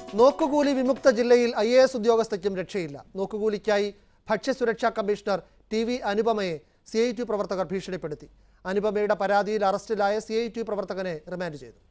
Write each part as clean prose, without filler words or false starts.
നോക്കുകൂലി വിമുക്ത ജില്ലയിൽ IAS ഉദ്യോഗസ്ഥയ്ക്കും രക്ഷയില്ല. നോക്കുകൂലിക്കായി ഭക്ഷ്യസുരക്ഷാ കമ്മീഷണർ TV അനുപമയെ CITU പ്രവർത്തകർ ഭീഷണിപ്പെടുത്തി. അനുപമയുടെ പരാതിയിൽ അറസ്റ്റിലായ CITU പ്രവർത്തകനെ റിമാൻഡ് ചെയ്തു.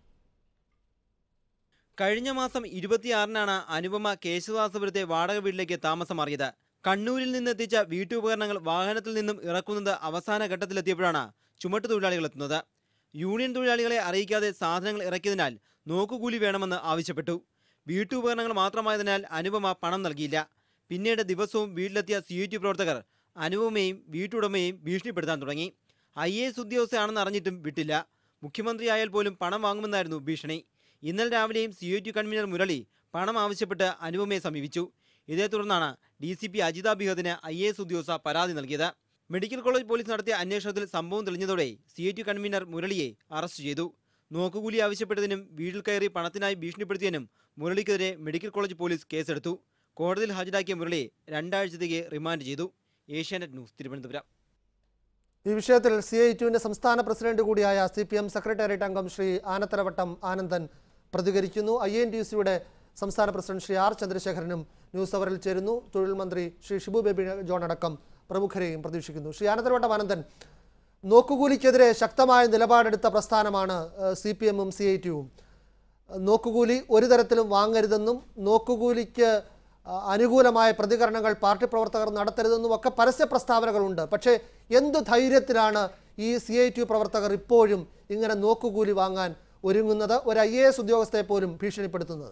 കഴിഞ്ഞ മാസം 26-നാണ് അനുപമ കേശവദാസപുരത്തെ വാടക വീട്ടിലേക്ക് താമസം മാറിയത്. കണ്ണൂരിൽ നിന്നെത്തിച്ച വീട്ടുപകരണങ്ങൾ വാഹനത്തിൽ നിന്നും ഇറക്കുന്നത് അവസാന ഘട്ടത്തിലെത്തിയപ്പോഴാണ് ചുമട്ടുതൊഴിലാളികൾ എത്തുന്നത്. യൂണിയൻ തൊഴിലാളികളെ അറിയിക്കാതെ സാധനങ്ങൾ ഇറക്കിയതിനാൽ നോക്കുകൂലി വേണമെന്ന് ആവശ്യപ്പെട്ടു. വീട്ടുപകരണങ്ങൾ മാത്രമായതിനാൽ അനുപമ പണം നൽകിയില്ല. പിന്നീട് ദിവസവും വീട്ടിലെത്തിയ CITU പ്രവർത്തകർ അനുപമയെയും വീട്ടുടമയെയും ഭീഷണിപ്പെടുത്താൻ തുടങ്ങി. IAS ഉദ്യോഗസ്ഥയാണെന്ന് അറിഞ്ഞിട്ടും വിട്ടില്ല. മുഖ്യമന്ത്രിയായാൽ പോലും പണം വാങ്ങുമെന്നായിരുന്നു ഭീഷണി. ഇന്നലെ രാവിലെയും CITU കൺവീനർ മുരളി പണം ആവശ്യപ്പെട്ട് അനുപമയെ സമീപിച്ചു. ഇതേ തുടർന്നാണ് DCP അജിത ബിഹദിന് IAS ഉദ്യോഗസ്ഥ പരാതി നൽകിയത്. മെഡിക്കൽ കോളേജ് പോലീസ് നടത്തിയ അന്വേഷണത്തിൽ സംഭവം തെളിഞ്ഞതോടെ CITU കൺവീനർ മുരളിയെ അറസ്റ്റ് ചെയ്തു. നോക്കുകൂലി ആവശ്യപ്പെട്ടതിനും വീട്ടിൽ കയറി പണത്തിനായി ഭീഷണിപ്പെടുത്തിയതിനും മുരളിക്കെതിരെ മെഡിക്കൽ കോളേജ് പോലീസ് കേസെടുത്തു. കോടതിയിൽ ഹാജരാക്കിയ മുരളിയെ 2 ആഴ്ചത്തേക്ക് റിമാൻഡ് ചെയ്തു. ഏഷ്യാനെറ്റ് ന്യൂസ്, തിരുവനന്തപുരം. ഈ വിഷയത്തിൽ CITUവിന്റെ സംസ്ഥാന പ്രസിഡന്റ് കൂടിയായ CPM സെക്രട്ടേറിയറ്റ് അംഗം ശ്രീ ആനത്തലവട്ടം ആനന്ദൻ പ്രതികരിക്കുന്നു. INTUCയുടെ സംസ്ഥാന പ്രസിഡന്റ് ശ്രീ R ചന്ദ്രശേഖരനും ന്യൂസ് അവറിൽ ചേരുന്നു. തൊഴിൽ മന്ത്രി ശ്രീ ഷിബു ബേബി ജോൺ അടക്കം പ്രമുഖരെയും പ്രതീക്ഷിക്കുന്നു. ശ്രീ ആനത്തലവട്ടം ആനന്ദൻ, നോക്കുകൂലിക്കെതിരെ ശക്തമായ നിലപാടെടുത്ത പ്രസ്ഥാനമാണ് CPM-ഉം CITU-വും. നോക്കുകൂലി ഒരു തരത്തിലും വാങ്ങരുതെന്നും നോക്കുകൂലിക്ക് അനുകൂലമായ പ്രതികരണങ്ങൾ പാർട്ടി പ്രവർത്തകർ നടത്തരുതെന്നും ഒക്കെ പരസ്യ പ്രസ്താവനകളുണ്ട്. പക്ഷേ എന്തു ധൈര്യത്തിലാണ് ഈ CITU പ്രവർത്തകർ ഇപ്പോഴും ഇങ്ങനെ നോക്കുകൂലി വാങ്ങാൻ ഒരുങ്ങുന്നത്, ഒരു IAS ഉദ്യോഗസ്ഥയെ പോലും ഭീഷണിപ്പെടുത്തുന്നത്?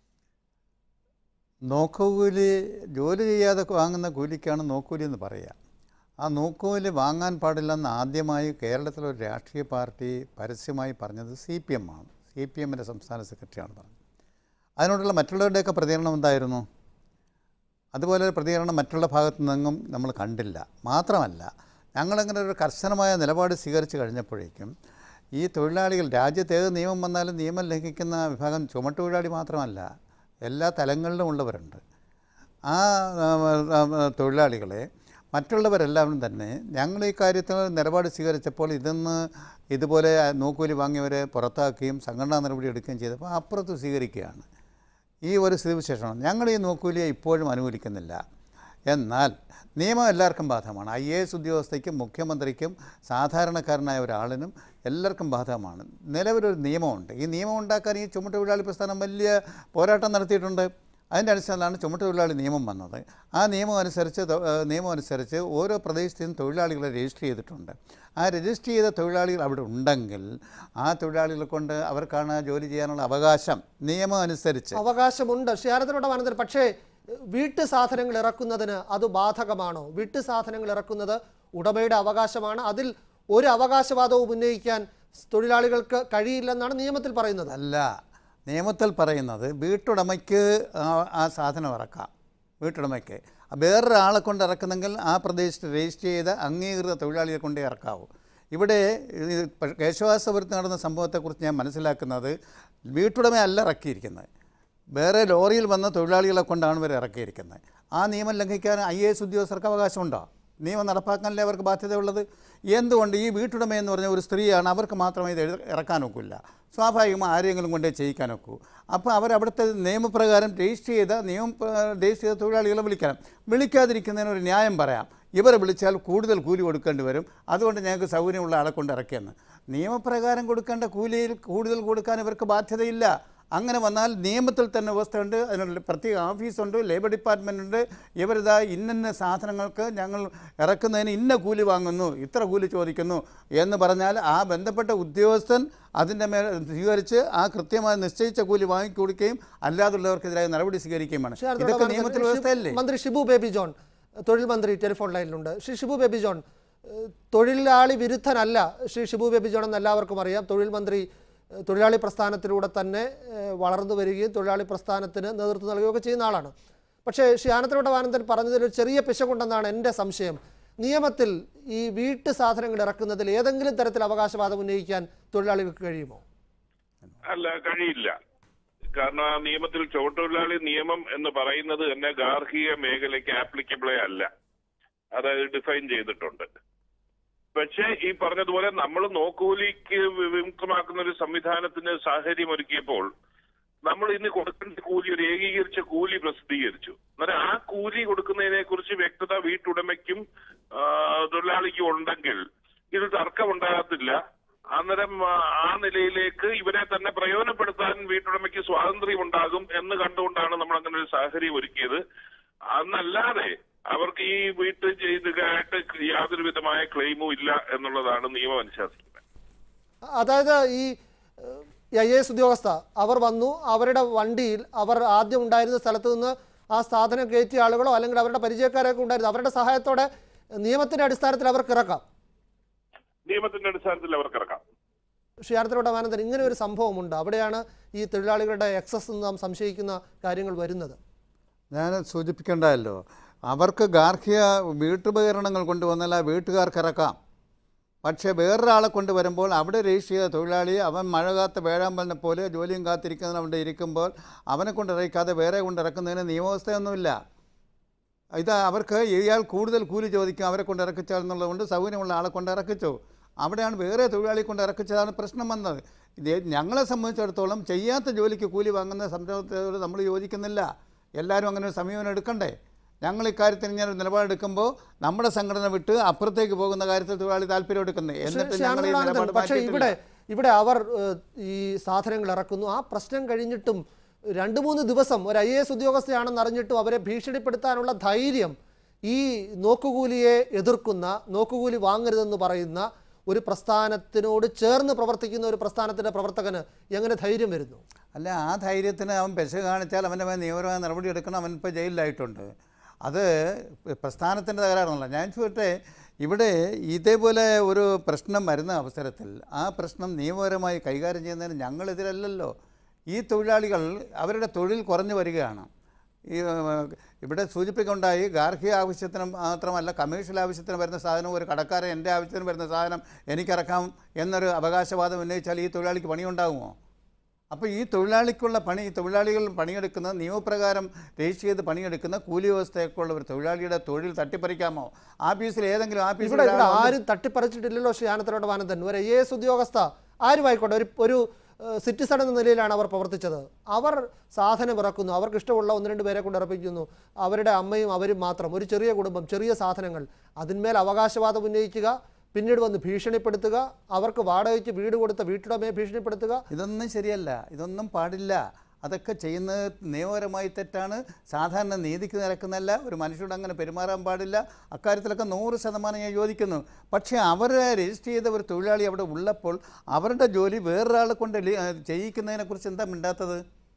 നോക്കുകൂലി ജോലി ചെയ്യാതെ വാങ്ങുന്ന കൂലിക്കാണ് നോക്കൂലി എന്ന് പറയുക. ആ നോക്കുകൂലി വാങ്ങാൻ പാടില്ലെന്ന് ആദ്യമായി കേരളത്തിലൊരു രാഷ്ട്രീയ പാർട്ടി പരസ്യമായി പറഞ്ഞത് CPM-ആണ്. CPM-ൻ്റെ സംസ്ഥാന സെക്രട്ടറിയാണ് പറഞ്ഞത്. അതിനോടുള്ള മറ്റുള്ളവരുടെയൊക്കെ പ്രതികരണം എന്തായിരുന്നു? അതുപോലെ ഒരു പ്രതികരണം മറ്റുള്ള ഭാഗത്തു നിന്നും നമ്മൾ കണ്ടില്ല. മാത്രമല്ല, ഞങ്ങളങ്ങനെ ഒരു കർശനമായ നിലപാട് സ്വീകരിച്ചു കഴിഞ്ഞപ്പോഴേക്കും ഈ തൊഴിലാളികൾ, രാജ്യത്ത് ഏത് നിയമം വന്നാലും നിയമം ലംഘിക്കുന്ന വിഭാഗം ചുമട്ടുതൊഴിലാളി മാത്രമല്ല, എല്ലാ തലങ്ങളിലും ഉള്ളവരുണ്ട്. ആ തൊഴിലാളികളെ മറ്റുള്ളവരെല്ലാവരും തന്നെ ഞങ്ങൾ ഈ കാര്യത്തിൽ നിലപാട് സ്വീകരിച്ചപ്പോൾ ഇതുപോലെ നോക്കൂലി വാങ്ങിയവരെ പുറത്താക്കുകയും സംഘടനാ നടപടി എടുക്കുകയും ചെയ്തപ്പോൾ അപ്പുറത്ത് സ്വീകരിക്കുകയാണ്. ഈ ഒരു സ്ഥിതിവിശേഷമാണ്. ഞങ്ങൾ ഈ നോക്കൂലിയെ ഇപ്പോഴും അനുകൂലിക്കുന്നില്ല. എന്നാൽ നിയമം എല്ലാവർക്കും ബാധകമാണ്. IAS ഉദ്യോഗസ്ഥയ്ക്കും മുഖ്യമന്ത്രിക്കും സാധാരണക്കാരനായ ഒരാളിനും എല്ലാവർക്കും ബാധകമാണ്. നിലവിലൊരു നിയമമുണ്ട്. ഈ നിയമം ഉണ്ടാക്കാൻ ഈ ചുമട്ടുതൊഴിലാളി പ്രസ്ഥാനം വലിയ പോരാട്ടം നടത്തിയിട്ടുണ്ട്. അതിൻ്റെ അടിസ്ഥാനത്തിലാണ് ചുമട്ടുതൊഴിലാളി നിയമം വന്നത്. ആ നിയമം അനുസരിച്ച് ഓരോ പ്രദേശത്തും തൊഴിലാളികളെ രജിസ്റ്റർ ചെയ്തിട്ടുണ്ട്. ആ രജിസ്റ്റർ ചെയ്ത തൊഴിലാളികൾ അവിടെ ഉണ്ടെങ്കിൽ ആ തൊഴിലാളികളെ കൊണ്ട് അവർക്കാണ് ജോലി ചെയ്യാനുള്ള അവകാശം. നിയമം അനുസരിച്ച് അവകാശമുണ്ട്. ക്ഷേത്രത്തിനോട് പക്ഷേ വീട്ടു സാധനങ്ങൾ ഇറക്കുന്നതിന് അത് ബാധകമാണോ? വീട്ടു സാധനങ്ങൾ ഇറക്കുന്നത് ഉടമയുടെ അവകാശമാണ്. അതിൽ ഒരു അവകാശവാദവും ഉന്നയിക്കാൻ തൊഴിലാളികൾക്ക് കഴിയില്ലെന്നാണ് നിയമത്തിൽ പറയുന്നത്. അല്ല, നിയമത്തിൽ പറയുന്നത് വീട്ടുടമയ്ക്ക് ആ സാധനം ഇറക്കാം. വീട്ടുടമയ്ക്ക് വേറൊരാളെ കൊണ്ട് ഇറക്കുന്നെങ്കിൽ ആ പ്രദേശത്ത് രജിസ്റ്റർ ചെയ്ത അംഗീകൃത തൊഴിലാളിയെ കൊണ്ടേ ഇറക്കാവൂ. ഇവിടെ കേശവദാസപുരത്ത് നടന്ന സംഭവത്തെക്കുറിച്ച് ഞാൻ മനസ്സിലാക്കുന്നത് വീട്ടുടമയല്ല ഇറക്കിയിരിക്കുന്നത്, വേറെ ലോറിയിൽ വന്ന തൊഴിലാളികളെ കൊണ്ടാണ് ഇവർ ഇറക്കിയിരിക്കുന്നത്. ആ നിയമം ലംഘിക്കാൻ IAS ഉദ്യോഗസ്ഥർക്ക് അവകാശമുണ്ടോ? നിയമം നടപ്പാക്കാനല്ലേ അവർക്ക് ബാധ്യതയുള്ളത്? എന്തുകൊണ്ട് ഈ വീട്ടുടമ എന്ന് പറഞ്ഞ ഒരു സ്ത്രീയാണ്, അവർക്ക് മാത്രമേ ഇത് ഇറക്കാൻ ഒക്കില്ല. സ്വാഭാവികമായി ആരെങ്കിലും കൊണ്ടേ ചെയ്യിക്കാൻ ഒക്കൂ. അപ്പോൾ അവരവിടുത്തെ നിയമപ്രകാരം രജിസ്റ്റർ ചെയ്ത തൊഴിലാളികളെ വിളിക്കാതിരിക്കുന്നതിനൊരു ന്യായം പറയാം. ഇവരെ വിളിച്ചാൽ കൂടുതൽ കൂലി കൊടുക്കേണ്ടി വരും, അതുകൊണ്ട് ഞങ്ങൾക്ക് സൗകര്യമുള്ള ആളെ കൊണ്ട് ഇറക്കിയെന്ന്. നിയമപ്രകാരം കൊടുക്കേണ്ട കൂലിയിൽ കൂടുതൽ കൊടുക്കാൻ ഇവർക്ക് ബാധ്യതയില്ല. അങ്ങനെ വന്നാൽ നിയമത്തിൽ തന്നെ വ്യവസ്ഥയുണ്ട്, അതിനുള്ള പ്രത്യേക ഓഫീസുണ്ട്, ലേബർ ഡിപ്പാർട്ട്മെൻ്റ് ഉണ്ട്. ഇവരിതാ ഇന്ന സാധനങ്ങൾക്ക് ഞങ്ങൾ ഇറക്കുന്നതിന് ഇന്ന കൂലി വാങ്ങുന്നു, ഇത്ര കൂലി ചോദിക്കുന്നു എന്ന് പറഞ്ഞാൽ ആ ബന്ധപ്പെട്ട ഉദ്യോഗസ്ഥൻ അതിൻ്റെ മേൽ സ്വീകരിച്ച് ആ കൃത്യമായി നിശ്ചയിച്ച കൂലി വാങ്ങിക്കൊടുക്കുകയും അല്ലാതുള്ളവർക്കെതിരായ നടപടി സ്വീകരിക്കുകയും വേണം. ഇതൊക്കെ നിയമത്തിൽ വ്യവസ്ഥയല്ലേ? മന്ത്രി ഷിബു ബേബി ജോൺ, തൊഴിൽ മന്ത്രി, ടെലിഫോൺ ലൈനിലുണ്ട്. ശ്രീ ഷിബു ബേബി ജോൺ, തൊഴിലാളി വിരുദ്ധനല്ല ശ്രീ ഷിബു ബേബി ജോൺ എന്ന് എല്ലാവർക്കും അറിയാം. തൊഴിൽ മന്ത്രി തൊഴിലാളി പ്രസ്ഥാനത്തിലൂടെ തന്നെ വളർന്നു വരികയും തൊഴിലാളി പ്രസ്ഥാനത്തിന് നേതൃത്വം നൽകുകയൊക്കെ ചെയ്യുന്ന ആളാണ്. പക്ഷേ ശ്രീ ആനത്തലവട്ടം ആനന്ദൻ പറഞ്ഞതിൽ ഒരു ചെറിയ പിശകുണ്ടെന്നാണ് എൻ്റെ സംശയം. നിയമത്തിൽ ഈ വീട്ടു സാധനങ്ങൾ ഇറക്കുന്നതിൽ ഏതെങ്കിലും തരത്തിൽ അവകാശവാദം ഉന്നയിക്കാൻ തൊഴിലാളികൾക്ക് കഴിയുമോ? അല്ല, കഴിയില്ല. കാരണം ആ നിയമത്തിൽ ചുമട്ടുതൊഴിലാളി നിയമം എന്ന് പറയുന്നത് തന്നെ ഗാർഹിക മേഖലയ്ക്ക് ആപ്ലിക്കബിളേ അല്ല. അത് ഡിഫൈൻ ചെയ്തിട്ടുണ്ട്. പക്ഷേ ഈ പറഞ്ഞതുപോലെ നമ്മൾ നോക്കൂലിക്ക് വിമുക്തമാക്കുന്ന ഒരു സംവിധാനത്തിന് സാഹചര്യം ഒരുക്കിയപ്പോൾ നമ്മൾ ഇന്ന് കൊടുക്കേണ്ട കൂലി ഒരു ഏകീകരിച്ച കൂലി പ്രസിദ്ധീകരിച്ചു. അന്നേരം ആ കൂലി കൊടുക്കുന്നതിനെ കുറിച്ച് വ്യക്തത വീട്ടുടമയ്ക്കും തൊഴിലാളിക്കും ഉണ്ടെങ്കിൽ ഇത് തർക്കമുണ്ടാകത്തില്ല. അന്നേരം ആ നിലയിലേക്ക് ഇവരെ തന്നെ പ്രയോജനപ്പെടുത്താൻ വീട്ടുടമയ്ക്ക് സ്വാതന്ത്ര്യം ഉണ്ടാകും എന്ന് കണ്ടുകൊണ്ടാണ് നമ്മൾ അങ്ങനെ ഒരു സാഹചര്യം ഒരുക്കിയത്. അന്നല്ലാതെ അവർക്ക് ഈ വീട്ട് ചെയ്തതായിട്ട് യാതൊരു വിധമായ ക്ലെയിമും ഇല്ല എന്നുള്ളതാണ് നിയമം അനുശാസിക്കുന്നത്. അതായത് ഈ IAS ഉദ്യോഗസ്ഥ അവർ വന്നു, അവരുടെ വണ്ടിയിൽ അവർ ആദ്യം ഉണ്ടായിരുന്ന സ്ഥലത്ത് നിന്ന് ആ സാധനം കയറ്റിയ ആളുകളോ അല്ലെങ്കിൽ അവരുടെ പരിചയക്കാരൊക്കെ ഉണ്ടായിരുന്നു, അവരുടെ സഹായത്തോടെ നിയമത്തിന്റെ അടിസ്ഥാനത്തിൽ അവർക്ക് ഇറക്കാം. നിയമത്തിന്റെ അടിസ്ഥാനത്തിൽ അവർക്ക് ഇറക്കാം. ശ്രീ ആനത്തലവട്ടം ആനന്ദൻ, ഇങ്ങനെ ഒരു സംഭവമുണ്ട്. അവിടെയാണ് ഈ തൊഴിലാളികളുടെ എക്സസ് നാം സംശയിക്കുന്ന കാര്യങ്ങൾ വരുന്നത്. ഞാൻ സൂചിപ്പിക്കേണ്ടതല്ലോ, അവർക്ക് ഗാർഹിക വീട്ടുപകരണങ്ങൾ കൊണ്ടുവന്നാൽ ആ വീട്ടുകാർക്ക് ഇറക്കാം. പക്ഷേ വേറൊരാളെ കൊണ്ടുവരുമ്പോൾ അവിടെ രജിസ്റ്റർ ചെയ്ത തൊഴിലാളി അവൻ മഴ കാത്ത് വേഴാമ്പലിനെ പോലെ ജോലിയും കാത്തിരിക്കുന്നതിന് അവിടെ ഇരിക്കുമ്പോൾ അവനെ കൊണ്ട് ഇറക്കാതെ വേറെ കൊണ്ട് ഇറക്കുന്നതിന് നിയമവ്യവസ്ഥയൊന്നുമില്ല. ഇത് അവർക്ക് ഇയാൾ കൂടുതൽ കൂലി ചോദിക്കും, അവരെ കൊണ്ട് ഇറക്കിച്ചാൽ എന്നുള്ളതുകൊണ്ട് സൗകര്യമുള്ള ആളെ കൊണ്ട് ഇറക്കിച്ചു. അവിടെയാണ് വേറെ തൊഴിലാളി കൊണ്ട് ഇറക്കിച്ചതാണ് പ്രശ്നം വന്നത്. ഇത് ഞങ്ങളെ സംബന്ധിച്ചിടത്തോളം ചെയ്യാത്ത ജോലിക്ക് കൂലി വാങ്ങുന്ന സംരംഭത്തോട് നമ്മൾ യോജിക്കുന്നില്ല. എല്ലാവരും അങ്ങനെ ഒരു സമീപനം എടുക്കണ്ടേ? ഞങ്ങൾ ഇക്കാര്യത്തിൽ ഇങ്ങനെ ഒരു നിലപാടെടുക്കുമ്പോൾ നമ്മുടെ സംഘടന വിട്ട് അപ്പുറത്തേക്ക് പോകുന്ന കാര്യത്തിൽ തൊഴിലാളി താല്പര്യം എടുക്കുന്നത്. എന്നിട്ട് പക്ഷേ ഇവിടെ അവർ ഈ സാധനങ്ങൾ ഇറക്കുന്നു. ആ പ്രശ്നം കഴിഞ്ഞിട്ടും 2-3 ദിവസം ഒരു IAS ഉദ്യോഗസ്ഥയാണെന്ന് അറിഞ്ഞിട്ടും അവരെ ഭീഷണിപ്പെടുത്താനുള്ള ധൈര്യം ഈ നോക്കുകൂലിയെ എതിർക്കുന്ന, നോക്കുകൂലി വാങ്ങരുതെന്ന് പറയുന്ന ഒരു പ്രസ്ഥാനത്തിനോട് ചേർന്ന് പ്രവർത്തിക്കുന്ന ഒരു പ്രസ്ഥാനത്തിൻ്റെ പ്രവർത്തകന് എങ്ങനെ ധൈര്യം വരുന്നു? അല്ല, ആ ധൈര്യത്തിന് അവൻ പെശ കാണിച്ചാൽ അവൻ്റെ മേൽ നിയമപരമായ നടപടി എടുക്കണം. അവൻ ഇപ്പോൾ ജയിലിലായിട്ടുണ്ട്. അത് പ്രസ്ഥാനത്തിൻ്റെ തകരാറല്ല. ഞാൻ ചോദിട്ടെ, ഇവിടെ ഇതേപോലെ ഒരു പ്രശ്നം വരുന്ന അവസരത്തിൽ ആ പ്രശ്നം നിയമപരമായി കൈകാര്യം ചെയ്യുന്നതിന് ഞങ്ങളെതിരല്ലല്ലോ. ഈ തൊഴിലാളികൾ അവരുടെ തൊഴിൽ കുറഞ്ഞു വരികയാണ്. ഈ ഇവിടെ സൂചിപ്പിക്കുകയുണ്ടായി, ഗാർഹിക ആവശ്യത്തിന് മാത്രമല്ല കമേഴ്ഷ്യൽ ആവശ്യത്തിന് വരുന്ന സാധനം ഒരു കടക്കാരൻ എൻ്റെ ആവശ്യത്തിന് വരുന്ന സാധനം എനിക്കിറക്കാം എന്നൊരു അവകാശവാദം ഉന്നയിച്ചാൽ ഈ തൊഴിലാളിക്ക് പണിയുണ്ടാകുമോ? അപ്പോൾ ഈ തൊഴിലാളിക്കുള്ള പണി, തൊഴിലാളികൾ പണിയെടുക്കുന്ന നിയമപ്രകാരം രജിസ്റ്റർ ചെയ്ത് പണിയെടുക്കുന്ന കൂലി വ്യവസ്ഥയൊക്കെയുള്ള ഒരു തൊഴിലാളിയുടെ തൊഴിൽ തട്ടിപ്പറിക്കാമോ? ആഫീസിൽ ഏതെങ്കിലും ഇവിടെ ആരും തട്ടിപ്പറിച്ചിട്ടില്ലല്ലോ ശ്രീ ആനത്തലവട്ടം ആനന്ദൻ. ഒരു IAS ഉദ്യോഗസ്ഥ ആരുമായിക്കോട്ടെ, ഒരു സിറ്റിസൺ എന്ന നിലയിലാണ് അവർ പ്രവർത്തിച്ചത്. അവർ സാധനം ഇറക്കുന്നു, അവർക്ക് ഇഷ്ടമുള്ള 1-2 പേരെ കൊണ്ട് ഇറപ്പിക്കുന്നു. അവരുടെ അമ്മയും അവരും മാത്രം, ഒരു ചെറിയ കുടുംബം, ചെറിയ സാധനങ്ങൾ, അതിന്മേൽ അവകാശവാദം ഉന്നയിക്കുക, പിന്നീട് വന്ന് ഭീഷണിപ്പെടുത്തുക, അവർക്ക് വാടകയ്ക്ക് വീട് കൊടുത്ത വീട്ടുടമയെ ഭീഷണിപ്പെടുത്തുക. ഇതൊന്നും ശരിയല്ല, ഇതൊന്നും പാടില്ല. അതൊക്കെ ചെയ്യുന്നത് നിയമപരമായി തെറ്റാണ്. സാധാരണ നീതിക്ക് നിരക്കുന്നതല്ല. ഒരു മനുഷ്യരോട് അങ്ങനെ പെരുമാറാൻ പാടില്ല. അക്കാര്യത്തിലൊക്കെ 100% ഞാൻ യോജിക്കുന്നു. പക്ഷേ അവരെ രജിസ്റ്റർ ചെയ്ത ഒരു തൊഴിലാളി അവിടെ ഉള്ളപ്പോൾ അവരുടെ ജോലി വേറൊരാളെ കൊണ്ട് ചെയ്യിക്കുന്നതിനെക്കുറിച്ച് എന്താ മിണ്ടാത്തത്?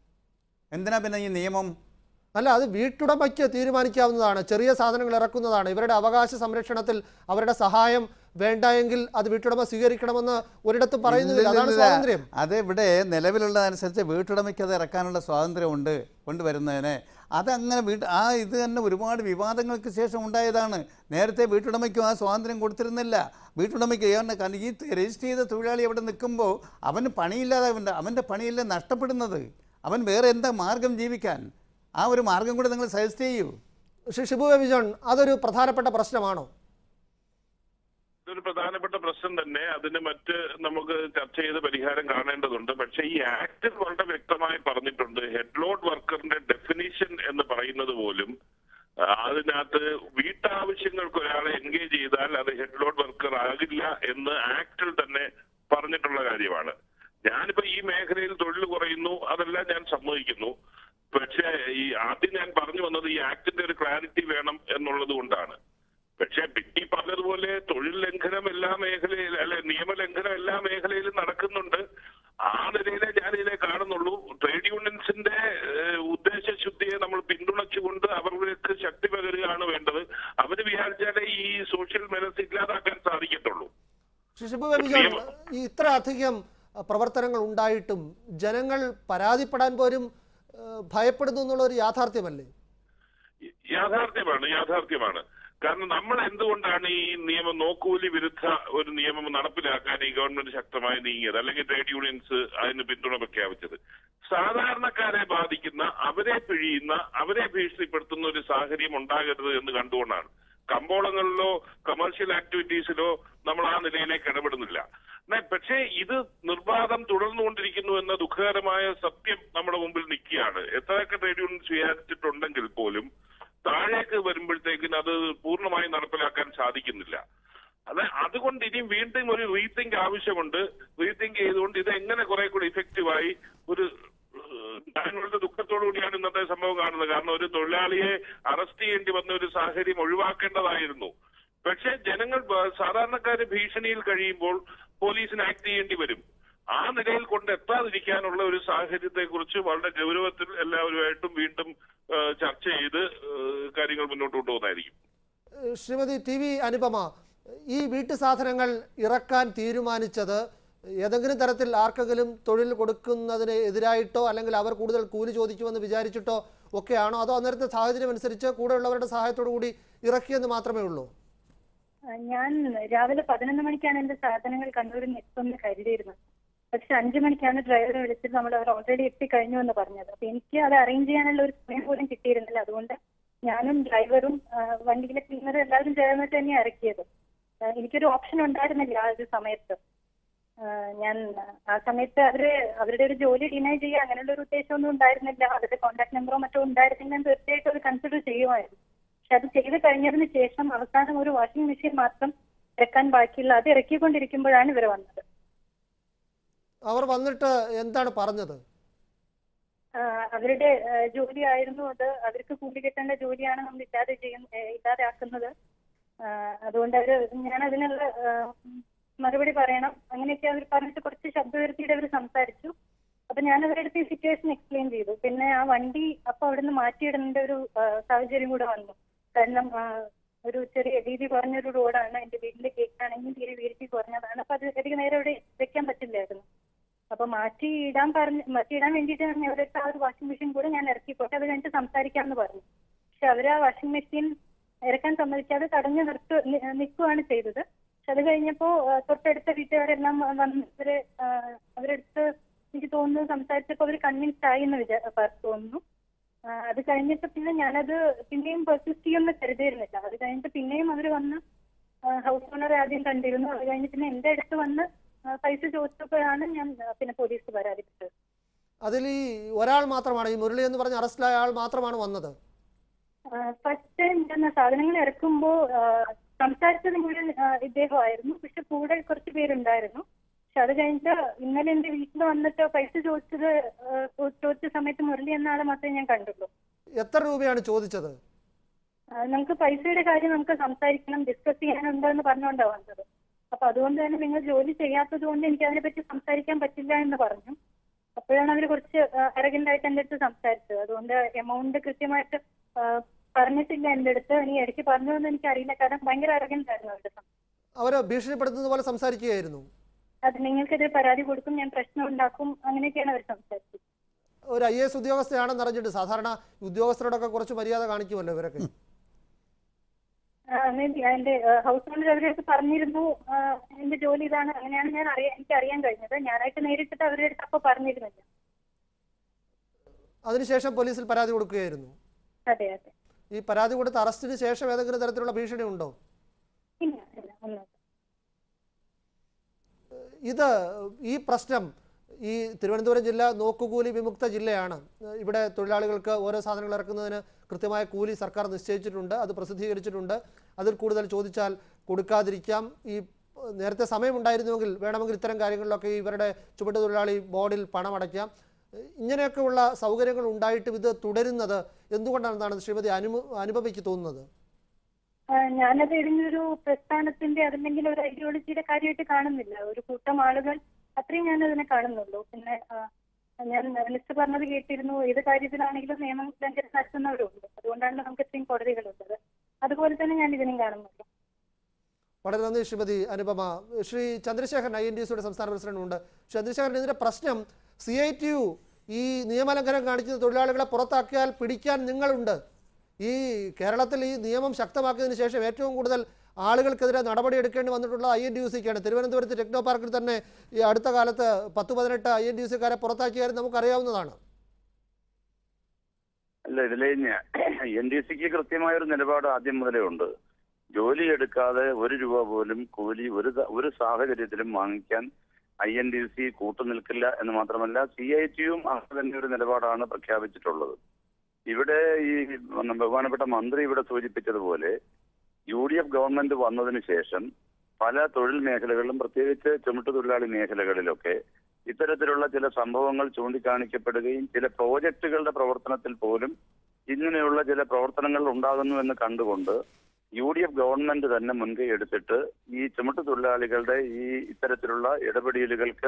എന്തിനാ പിന്നെ ഈ നിയമം? അല്ല, അത് വീട്ടുടമയ്ക്ക് തീരുമാനിക്കാവുന്നതാണ്. ചെറിയ സാധനങ്ങൾ ഇറക്കുന്നതാണ്. ഇവരുടെ അവകാശ സംരക്ഷണത്തിൽ അവരുടെ സഹായം വേണ്ട എങ്കിൽ അത് വീട്ടുടമ സ്വീകരിക്കണമെന്ന് ഒരിടത്തും പറയുന്നില്ല. അതാണ് സ്വാതന്ത്ര്യം. അത് ഇവിടെ നിലവിലുള്ളതനുസരിച്ച് വീട്ടുടമയ്ക്ക് അത് ഇറക്കാനുള്ള സ്വാതന്ത്ര്യമുണ്ട് കൊണ്ടുവരുന്നതിന്. അതങ്ങനെ ഇത് തന്നെ ഒരുപാട് വിവാദങ്ങൾക്ക് ശേഷം ഉണ്ടായതാണ്. നേരത്തെ വീട്ടുടമയ്ക്കും ആ സ്വാതന്ത്ര്യം കൊടുത്തിരുന്നില്ല. വീട്ടുടമയ്ക്ക് കാരണം ഈ രജിസ്റ്റർ ചെയ്ത തൊഴിലാളി അവിടെ നിൽക്കുമ്പോൾ അവന് പണിയില്ലാതെ അവൻ്റെ പണിയില്ല നഷ്ടപ്പെടുന്നത്. അവൻ വേറെ എന്താ മാർഗം ജീവിക്കാൻ? ആ ഒരു മാർഗം കൂടെ നിങ്ങൾ സജസ്റ്റ് ചെയ്യൂ. ശ്രീ ഷിബു വിജോൺ, അതൊരു പ്രധാനപ്പെട്ട പ്രശ്നമാണോ? ഇതൊരു പ്രധാനപ്പെട്ട പ്രശ്നം തന്നെ. അതിന് നമുക്ക് ചർച്ച ചെയ്ത് പരിഹാരം കാണേണ്ടതുണ്ട്. പക്ഷേ ഈ ആക്ടിൽ വളരെ വ്യക്തമായി പറഞ്ഞിട്ടുണ്ട്, ഹെഡ് ലോഡ് വർക്കറിന്റെ ഡെഫിനിഷൻ എന്ന് പറയുന്നത് പോലും അതിനകത്ത് വീട്ടാവശ്യങ്ങൾക്ക് ഒരാളെ എൻഗേജ് ചെയ്താൽ അത് ഹെഡ് ലോഡ് വർക്കർ ആകില്ല എന്ന് ആക്ടിൽ തന്നെ പറഞ്ഞിട്ടുള്ള കാര്യമാണ്. ഞാനിപ്പോ ഈ മേഖലയിൽ തൊഴിൽ കുറയുന്നു, അതെല്ലാം ഞാൻ സമ്മതിക്കുന്നു. പക്ഷേ ഈ ആദ്യം ഞാൻ പറഞ്ഞു വന്നത് ഈ ആക്ടിന്റെ ഒരു ക്ലാരിറ്റി വേണം എന്നുള്ളത് കൊണ്ടാണ്. പക്ഷെ ഈ പറഞ്ഞതുപോലെ തൊഴിൽ ലംഘനം എല്ലാ മേഖലയിലും, അല്ലെ നിയമലംഘനം എല്ലാ മേഖലയിലും നടക്കുന്നുണ്ട്. ആ നിലയിലെ ഞാൻ ഇതിനെ കാണുന്നുള്ളൂ. ട്രേഡ് യൂണിയൻസിന്റെ ഉദ്ദേശശുദ്ധിയെ നമ്മൾ പിന്തുണച്ചുകൊണ്ട് അവർക്ക് ശക്തി പകരുകയാണ് വേണ്ടത്. അവര് വിചാരിച്ചാലേ ഈ സോഷ്യൽ മെനസ് ഇല്ലാതാക്കാൻ സാധിക്കത്തുള്ളൂ. ഇത്ര അധികം പ്രവർത്തനങ്ങൾ ഉണ്ടായിട്ടും ജനങ്ങൾ പരാതിപ്പെടാൻ പോലും ഭയപ്പെടുന്നു എന്നുള്ള ഒരു യാഥാർത്ഥ്യമല്ലേ? യാഥാർത്ഥ്യമാണ്. കാരണം നമ്മൾ എന്തുകൊണ്ടാണ് ഈ നിയമം നോക്കൂലി വിരുദ്ധ ഒരു നിയമം നടപ്പിലാക്കാൻ ഈ ഗവൺമെന്റ് ശക്തമായി നീങ്ങിയത്, അല്ലെങ്കിൽ ട്രേഡ് യൂണിയൻസ് അതിന് പിന്തുണ പ്രഖ്യാപിച്ചത്? സാധാരണക്കാരെ ബാധിക്കുന്ന, അവരെ പിഴിയുന്ന, അവരെ ഭീഷണിപ്പെടുത്തുന്ന ഒരു സാഹചര്യം ഉണ്ടാകരുത് എന്ന് കണ്ടുകൊണ്ടാണ്. കമ്പോളങ്ങളിലോ കമേഴ്ഷ്യൽ ആക്ടിവിറ്റീസിലോ നമ്മൾ ആ നിലയിലേക്ക് ഇടപെടുന്നില്ല. പക്ഷേ ഇത് നിർബാധം തുടർന്നുകൊണ്ടിരിക്കുന്നു എന്ന ദുഃഖകരമായ സത്യം നമ്മുടെ മുമ്പിൽ നിൽക്കുകയാണ്. എത്രയൊക്കെ ട്രേഡ് യൂണിയൻ സ്വീകരിച്ചിട്ടുണ്ടെങ്കിൽ പോലും താഴേക്ക് വരുമ്പോഴത്തേക്കിന് അത് പൂർണ്ണമായി നടപ്പിലാക്കാൻ സാധിക്കുന്നില്ല. അതുകൊണ്ട് ഇനിയും വീണ്ടും ഒരു റീതിങ്ക് ആവശ്യമുണ്ട്. റീതിങ്ക് ചെയ്തുകൊണ്ട് ഇത് എങ്ങനെ കുറെ കൂടി ഇഫക്റ്റീവായി ഒരു ഞാൻ വളരെ ദുഃഖത്തോടു കൂടിയാണ് ഇന്നത്തെ സംഭവം കാണുന്നത്. കാരണം ഒരു തൊഴിലാളിയെ അറസ്റ്റ് ചെയ്യേണ്ടി വന്ന ഒരു സാഹചര്യം ഒഴിവാക്കേണ്ടതായിരുന്നു. പക്ഷെ ജനങ്ങൾ സാധാരണക്കാര് ഭീഷണിയിൽ കഴിയുമ്പോൾ പോലീസിന് ആക്ട് ചെയ്യേണ്ടി വരും. ആ നിലയിൽ കൊണ്ടെത്താതിരിക്കാനുള്ള ഒരു സാഹചര്യത്തെ കുറിച്ച് വളരെ ഗൗരവത്തിൽ എല്ലാവരുമായിട്ടും വീണ്ടും ചർച്ച ചെയ്ത് കാര്യങ്ങൾ മുന്നോട്ട് കൊണ്ടുപോകുന്നതായിരിക്കും. ശ്രീമതി TV അനുപമ, ഈ വീട്ടു സാധനങ്ങൾ ഇറക്കാൻ തീരുമാനിച്ചത് ഏതെങ്കിലും തരത്തിൽ ആർക്കെങ്കിലും തൊഴിൽ കൊടുക്കുന്നതിന് എതിരായിട്ടോ അല്ലെങ്കിൽ അവർ കൂടുതൽ കൂലി ചോദിക്കുമെന്ന് വിചാരിച്ചിട്ടോ ഒക്കെയാണോ, അതോ അന്നേരത്തെ സാഹചര്യം അനുസരിച്ച് കൂടെയുള്ളവരുടെ സഹായത്തോടു കൂടി ഇറക്കിയെന്ന് മാത്രമേ ഉള്ളൂ? ഞാൻ രാവിലെ 11 മണിക്കാണ് എന്റെ സാധനങ്ങൾ കണ്ണൂരിൽ നിന്ന് എത്തുമെന്ന് കരുതിയിരുന്നത്. പക്ഷെ 5 മണിക്കാണ് ഡ്രൈവറെ വിളിച്ചിട്ട് നമ്മൾ അവർ ഓൾറെഡി എത്തിക്കഴിഞ്ഞു എന്ന് പറഞ്ഞത്. അപ്പൊ എനിക്ക് അത് അറേഞ്ച് ചെയ്യാനുള്ള ഒരു സമയം പോലും കിട്ടിയിരുന്നില്ല. അതുകൊണ്ട് ഞാനും ഡ്രൈവറും വണ്ടിയിലെ ക്ലീനറും എല്ലാവരും ചേർന്നിട്ട് തന്നെ ഇറക്കിയത്. എനിക്കൊരു ഓപ്ഷൻ ഉണ്ടായിരുന്നില്ല ആ ഒരു സമയത്ത്. ഞാൻ ആ സമയത്ത് അവരുടെ ഒരു ജോലി ഡിനൈ ചെയ്യുക അങ്ങനെയുള്ള ഒരു ഉദ്ദേശമൊന്നും ഉണ്ടായിരുന്നില്ല. അവരുടെ കോൺടാക്ട് നമ്പറോ മറ്റോ ഉണ്ടായിരുന്നെങ്കിൽ തീർച്ചയായിട്ടും അത് കൺസിഡർ ചെയ്യുമായിരുന്നു. പക്ഷെ അത് ചെയ്ത് കഴിഞ്ഞതിന് ശേഷം അവസാനം ഒരു വാഷിംഗ് മെഷീൻ മാത്രം ഇറക്കാൻ ബാക്കിയുള്ള അത് ഇറക്കിക്കൊണ്ടിരിക്കുമ്പോഴാണ് ഇവർ വന്നത്. അവർ വന്നിട്ട് എന്താണ് പറഞ്ഞത്? അവരുടെ ജോലിയായിരുന്നു അത്. അവർക്ക് കൂലി കിട്ടേണ്ട ജോലിയാണ് നമ്മൾ ഇല്ലാതാക്കുന്നത്. അതുകൊണ്ട് ഞാൻ അതിനുള്ള മറുപടി പറയണം അങ്ങനെയൊക്കെ അവർ പറഞ്ഞിട്ട് കുറച്ച് ശബ്ദം ഉയർത്തിയിട്ട് അവർ സംസാരിച്ചു. അപ്പൊ ഞാൻ അവരുടെ അടുത്ത് ഈ സിറ്റുവേഷൻ എക്സ്പ്ലെയിൻ ചെയ്തു. പിന്നെ ആ വണ്ടി അപ്പൊ അവിടുന്ന് മാറ്റിയിടേണ്ട ഒരു സാഹചര്യം കൂടെ വന്നു. കാരണം ഒരു ചെറിയ വീതി കുറഞ്ഞൊരു റോഡാണ്. എന്റെ വീട്ടിലെ കേക്കാണെങ്കിൽ തീരെ വീതി കുറഞ്ഞതാണ്. അപ്പൊ അത് അധികം നേരം അവിടെ വെക്കാൻ പറ്റില്ലായിരുന്നു. അപ്പൊ മാറ്റിയിടാൻ വേണ്ടിയിട്ട് അവരുടെ ആ ഒരു വാഷിംഗ് മെഷീൻ കൂടെ ഞാൻ ഇറക്കിക്കോട്ടെ, അത് കഴിഞ്ഞിട്ട് സംസാരിക്കാമെന്ന് പറഞ്ഞു. പക്ഷെ അവർ ആ വാഷിംഗ് മെഷീൻ ഇറക്കാൻ സമ്മതിക്കാതെ തടഞ്ഞു നിൽക്കുകയാണ് ചെയ്തത്. പക്ഷെ അത് കഴിഞ്ഞപ്പോ തൊട്ടടുത്ത വീട്ടുകാരെല്ലാം വന്ന് അവരെടുത്ത് എനിക്ക് തോന്നുന്നു സംസാരിച്ചപ്പോ അവർ കൺവിൻസ്ഡ് ആയി എന്ന് തോന്നുന്നു. അത് കഴിഞ്ഞിട്ട് പിന്നെ ഞാനത് പിന്നെയും പെർസിസ്റ്റ് ചെയ്യുമെന്ന് കരുതിയിരുന്നില്ല. അത് കഴിഞ്ഞിട്ട് പിന്നെയും അവർ വന്ന് ഹൗസ് ഓണറെ ആദ്യം കണ്ടിരുന്നു. അത് കഴിഞ്ഞ് പിന്നെ എന്റെ അടുത്ത് വന്ന് പൈസ ചോദിച്ചപ്പോഴാണ് ഞാൻ പിന്നെ പോലീസ് പരാതിപ്പെട്ടത്. അതിൽ ഈ ഒരാൾ മാത്രമാണ്, ഈ മുരളി എന്ന് പറഞ്ഞ അറസ്റ്റിലായ ആൾ മാത്രമാണ് വന്നത്? ഫസ്റ്റ് ടൈം ഞാൻ സാധനങ്ങൾ ഇറക്കുമ്പോ സംസാരിച്ചത് മുഴുവൻ ഇദ്ദേഹമായിരുന്നു. പക്ഷെ കൂടെ കുറച്ച് പേരുണ്ടായിരുന്നു. പക്ഷെ അത് കഴിഞ്ഞിട്ട് ഇന്നലെ എന്റെ വീട്ടിൽ വന്നിട്ട് പൈസ ചോദിച്ച സമയത്ത് മുരളി എന്ന ആളെ മാത്രമേ ഞാൻ കണ്ടുള്ളൂ. എത്ര രൂപയാണ് ചോദിച്ചത്? നമുക്ക് പൈസയുടെ കാര്യം നമുക്ക് സംസാരിക്കണം, ഡിസ്കസ് ചെയ്യാനുണ്ടോ എന്ന് പറഞ്ഞുകൊണ്ടാണ് വന്നത്. അപ്പൊ അതുകൊണ്ട് തന്നെ നിങ്ങൾ ജോലി ചെയ്യാത്തത് കൊണ്ട് എനിക്ക് അതിനെപ്പറ്റി സംസാരിക്കാൻ പറ്റില്ല എന്ന് പറഞ്ഞു. അപ്പോഴാണ് അവർ കുറച്ച് അരഗന്റ് ആയിട്ട് എന്റെ അടുത്ത് സംസാരിച്ചത്. അതുകൊണ്ട് എമൗണ്ട് കൃത്യമായിട്ട് പറഞ്ഞിട്ടില്ല എന്റെ അടുത്ത്. ഇനി ഇടയ്ക്ക് പറഞ്ഞതെന്ന് എനിക്ക് അറിയില്ല. കാരണം ഭയങ്കര അരഗന്റ് ആയിരുന്നു അവരുടെ. അവര് ഭീഷണിപ്പെടുത്തുന്ന പോലെ സംസാരിക്കുകയായിരുന്നു. അത് നിങ്ങൾക്കെതിരെ പരാതി കൊടുക്കും, ഞാൻ പ്രശ്നം ഉണ്ടാക്കും, അങ്ങനെയൊക്കെയാണ് അവർ സംസാരിച്ചത്. ഒരു IAS ഉദ്യോഗസ്ഥയാണെന്ന് അറിഞ്ഞിട്ട് സാധാരണ ഉദ്യോഗസ്ഥരോടൊക്കെ കുറച്ച് മര്യാദ കാണിക്കുമല്ലോ ഇവരൊക്കെ. എന്റെ ഹൗസ് ഓണർ അവരുടെ അടുത്ത് പറഞ്ഞിരുന്നു എന്റെ ജോലി ഇതാണ്, അങ്ങനെയാണ് എനിക്ക് അറിയാൻ കഴിഞ്ഞത്. ഞാനായിട്ട് നേരിട്ടിട്ട് അവരുടെ അടുത്ത് അപ്പൊ പറഞ്ഞിരുന്നില്ല. അതിനുശേഷം പോലീസിൽ പരാതി കൊടുക്കുകയായിരുന്നു? അതെ അതെ. ഈ പരാതി കൊടുത്ത അറസ്റ്റിന് ശേഷം ഏതെങ്കിലും തരത്തിലുള്ള ഭീഷണി ഉണ്ടോ? ഇല്ല ഇല്ല ഒന്നും. ഈ പ്രശ്നം ഈ തിരുവനന്തപുരം ജില്ല നോക്കുകൂലി വിമുക്ത ജില്ലയാണ്. ഇവിടെ തൊഴിലാളികൾക്ക് ഓരോ സാധനങ്ങൾ ഇറക്കുന്നതിന് കൃത്യമായ കൂലി സർക്കാർ നിശ്ചയിച്ചിട്ടുണ്ട്, അത് പ്രസിദ്ധീകരിച്ചിട്ടുണ്ട്. അതിൽ കൂടുതൽ ചോദിച്ചാൽ കൊടുക്കാതിരിക്കാം. ഈ നേരത്തെ സമയമുണ്ടായിരുന്നുവെങ്കിൽ വേണമെങ്കിൽ ഇത്തരം കാര്യങ്ങളിലൊക്കെ ഇവരുടെ ചുമട്ടുതൊഴിലാളി ബോർഡിൽ പണമടയ്ക്കാം. ഇങ്ങനെയൊക്കെയുള്ള സൗകര്യങ്ങൾ ഉണ്ടായിട്ടും ഇത് തുടരുന്നത് എന്തുകൊണ്ടാണെന്നാണ് ശ്രീമതി അനുപമയ്ക്ക് തോന്നുന്നത്? ഞാനത് ഇതിനൊരു പ്രസ്ഥാനത്തിന്റെ അതല്ലെങ്കിൽ ഒരു ഐഡിയോളജിയുടെ കാര്യമായിട്ട് കാണുന്നില്ല. ഒരു കൂട്ടം ആളുകൾ അത്രയും ഞാൻ അതിനെ കാണുന്നുള്ളൂ. പിന്നെ ഞാൻ മിനിസ്റ്റർ പറഞ്ഞത് കേട്ടിരുന്നു, ഏത് കാര്യത്തിലാണെങ്കിലും നിയമം ലംഘനം നടത്തുന്നവരുണ്ട്. അതുകൊണ്ടാണ് നമുക്ക് ഇത്രയും കോടതികളുള്ളത്. അതുപോലെ തന്നെ ഞാൻ ഇതിനും കാണുന്നുള്ളൂ. വളരെ നന്ദി ശ്രീമതി അനുപമ. ശ്രീ ചന്ദ്രശേഖരൻ INTUCയുടെ സംസ്ഥാന പ്രസിഡന്റ് ഉണ്ട്. ചന്ദ്രശേഖരൻ, ഇതിന്റെ പ്രശ്നം CITU ഈ നിയമലംഘനം കാണിക്കുന്ന തൊഴിലാളികളെ പുറത്താക്കിയാൽ പിടിക്കാൻ നിങ്ങളുണ്ട്. ഈ കേരളത്തിൽ ഈ നിയമം ശക്തമാക്കിയതിനു ശേഷം ഏറ്റവും കൂടുതൽ ആളുകൾക്കെതിരെ നടപടി എടുക്കേണ്ടി വന്നിട്ടുള്ളത് INTUCക്കാണ്. തിരുവനന്തപുരത്ത് ടെക്നോ പാർക്കിൽ തന്നെ ഈ അടുത്ത കാലത്ത് 10-18 INTUCക്കാരെ പുറത്താക്കിയാലും നമുക്കറിയാവുന്നതാണ്. അല്ല, ഇതിലെ NTUCക്ക് കൃത്യമായൊരു നിലപാട് ആദ്യം മുതലേ ഉണ്ട്. ജോലി എടുക്കാതെ 1 രൂപ പോലും കൂലി ഒരു സാഹചര്യത്തിലും വാങ്ങിക്കാൻ INTUC കൂട്ടുനിൽക്കില്ല എന്ന് മാത്രമല്ല CITUവും അങ്ങനെ തന്നെ ഒരു നിലപാടാണ് പ്രഖ്യാപിച്ചിട്ടുള്ളത്. ഇവിടെ ഈ ബഹുമാനപ്പെട്ട മന്ത്രി ഇവിടെ സൂചിപ്പിച്ചതുപോലെ UDF ഗവൺമെന്റ് വന്നതിന് ശേഷം പല തൊഴിൽ മേഖലകളിലും പ്രത്യേകിച്ച് ചുമട്ടുതൊഴിലാളി മേഖലകളിലൊക്കെ ഇത്തരത്തിലുള്ള ചില സംഭവങ്ങൾ ചൂണ്ടിക്കാണിക്കപ്പെടുകയും ചില പ്രോജക്റ്റുകളുടെ പ്രവർത്തനത്തിൽ പോലും ഇങ്ങനെയുള്ള ചില പ്രവർത്തനങ്ങൾ ഉണ്ടാകുന്നു എന്ന് കണ്ടുകൊണ്ട് UDF ഗവൺമെന്റ് തന്നെ മുൻകൈ എടുത്തിട്ട് ഈ ചുമട്ടുതൊഴിലാളികളുടെ ഈ ഇത്തരത്തിലുള്ള ഇടപെടലുകൾക്ക്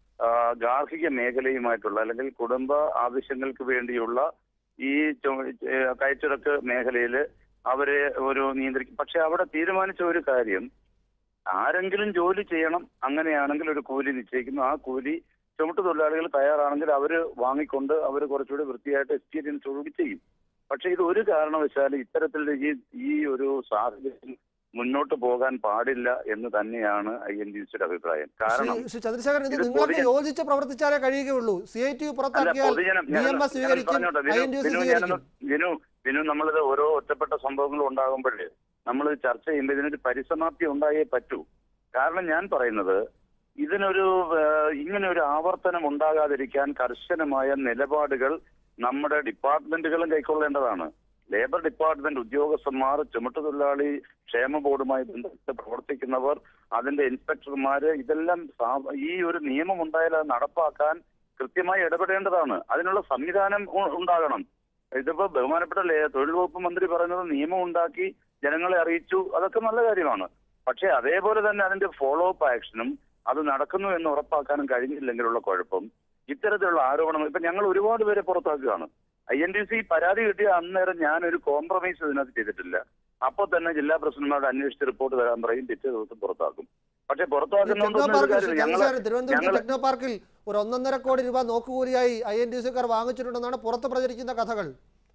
ഗാർഹിക മേഖലയുമായിട്ടുള്ള അല്ലെങ്കിൽ കുടുംബ ആവശ്യങ്ങൾക്ക് വേണ്ടിയുള്ള ഈ കയറ്റിറക്ക് മേഖലയിൽ അവരെ ഒരു നിയന്ത്രിക്കും. പക്ഷെ അവിടെ തീരുമാനിച്ച ഒരു കാര്യം, ആരെങ്കിലും ജോലി ചെയ്യണം, അങ്ങനെയാണെങ്കിൽ ഒരു കൂലി നിശ്ചയിക്കുന്നു. ആ കൂലി ചുമട്ടുതൊഴിലാളികൾ തയ്യാറാണെങ്കിൽ അവർ വാങ്ങിക്കൊണ്ട് അവർ കുറച്ചുകൂടി വൃത്തിയായിട്ട് എക്സ്പീരിയൻസോടുകൂടി ചെയ്യും. പക്ഷെ ഇത് ഒരു കാരണവശാലും ഇത്തരത്തിലുള്ള ഈ ഒരു സാഹചര്യം മുന്നോട്ട് പോകാൻ പാടില്ല എന്ന് തന്നെയാണ് INTUCയുടെ അഭിപ്രായം. കാരണം ചന്ദ്രശേഖരൻ, ഇത് നിങ്ങൾക്ക് യോജിച്ച് പ്രവർത്തിച്ചാലേ കഴിയുകയുള്ളൂ. CITU പുറത്താക്കിയാൽ DMS സ്വീകരിക്കും, INTUC സ്വീകരിക്കും. വിനു, നമ്മളിത് ഓരോ ഒറ്റപ്പെട്ട സംഭവങ്ങളും ഉണ്ടാകുമ്പോഴേ നമ്മൾ ചർച്ച ചെയ്യുമ്പോൾ ഇതിനൊരു പരിസമാപ്തി ഉണ്ടായേ പറ്റൂ. കാരണം ഞാൻ പറയുന്നത് ഇങ്ങനെ ഒരു ആവർത്തനം ഉണ്ടാകാതിരിക്കാൻ കർശനമായ നിലപാടുകൾ നമ്മുടെ ഡിപ്പാർട്ട്മെന്റുകളും കൈക്കൊള്ളേണ്ടതാണ്. ലേബർ ഡിപ്പാർട്ട്മെന്റ് ഉദ്യോഗസ്ഥന്മാർ, ചുമട്ടുതൊഴിലാളി ക്ഷേമ ബോർഡുമായി ബന്ധപ്പെട്ട് പ്രവർത്തിക്കുന്നവർ, അതിന്റെ ഇൻസ്പെക്ടർമാര്, ഇതെല്ലാം ഈ ഒരു നിയമം ഉണ്ടായാൽ അത് നടപ്പാക്കാൻ കൃത്യമായി ഇടപെടേണ്ടതാണ്. അതിനുള്ള സംവിധാനം ഉണ്ടാകണം. ഇതിപ്പോ ബഹുമാനപ്പെട്ട തൊഴിൽ വകുപ്പ് മന്ത്രി പറയുന്നത് നിയമം ഉണ്ടാക്കി ജനങ്ങളെ അറിയിച്ചു, അതൊക്കെ നല്ല കാര്യമാണ്. പക്ഷെ അതേപോലെ തന്നെ അതിന്റെ ഫോളോ അപ്പ് ആക്ഷനും അത് നടക്കുന്നു എന്ന് ഉറപ്പാക്കാനും കഴിഞ്ഞില്ലെങ്കിലുള്ള കുഴപ്പം ഇത്തരത്തിലുള്ള ആരോപണം. ഇപ്പൊ ഞങ്ങൾ ഒരുപാട് പേരെ പുറത്താക്കുകയാണ്. INTUC പരാതി കിട്ടിയ അന്നേരം ഞാനൊരു കോംപ്രമൈസ് ഇതിനകത്ത് ചെയ്തിട്ടില്ല. അപ്പൊ തന്നെ ജില്ലാ പ്രസിഡന്റുമാരോട് അന്വേഷിച്ച് റിപ്പോർട്ട് തരാൻ പറയും, പിറ്റേ ദിവസം പുറത്താക്കും. പക്ഷെ തിരുവനന്തപുരം ടെക്നോ പാർക്കിൽ ഒരു 1.5 കോടി രൂപ നോക്കുകൂലിയായി INTUCക്കാർ വാങ്ങിച്ചിട്ടുണ്ടെന്നാണ് പുറത്ത് പ്രചരിക്കുന്ന കഥകൾ.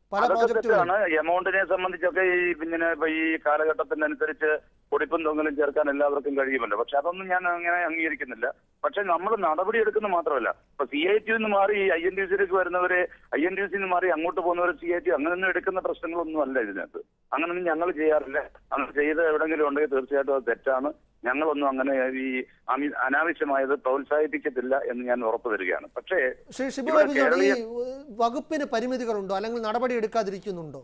എമൗണ്ടിനെ സംബന്ധിച്ചൊക്കെ ഈ കാലഘട്ടത്തിനനുസരിച്ച് പൊടിപ്പും തൊങ്ങലും ചേർക്കാൻ എല്ലാവർക്കും കഴിയുമല്ലോ. പക്ഷെ അതൊന്നും ഞാൻ അങ്ങനെ അംഗീകരിക്കുന്നില്ല. പക്ഷെ നമ്മൾ നടപടി എടുക്കുന്ന മാത്രമല്ല, ഇപ്പൊ CITU മാറി INTUCയിലേക്ക് വരുന്നവരെ, INTUC മാറി അങ്ങോട്ട് പോകുന്നവരെ CITU അങ്ങനെയൊന്നും എടുക്കുന്ന പ്രശ്നങ്ങളൊന്നും അല്ല ഇതിനകത്ത്. അങ്ങനൊന്നും ഞങ്ങൾ ചെയ്യാറില്ല. അങ്ങനെ ചെയ്ത് എവിടെയെങ്കിലും ഉണ്ടെങ്കിൽ തീർച്ചയായിട്ടും അത് തെറ്റാണ്. ഞങ്ങളൊന്നും അങ്ങനെ ഈ അനാവശ്യമായത് പ്രോത്സാഹിപ്പിക്കത്തില്ല എന്ന് ഞാൻ ഉറപ്പു തരികയാണ്. പക്ഷേ വകുപ്പിന് പരിമിതികളുണ്ടോ, അല്ലെങ്കിൽ നടപടി എടുക്കാതിരിക്കുന്നുണ്ടോ?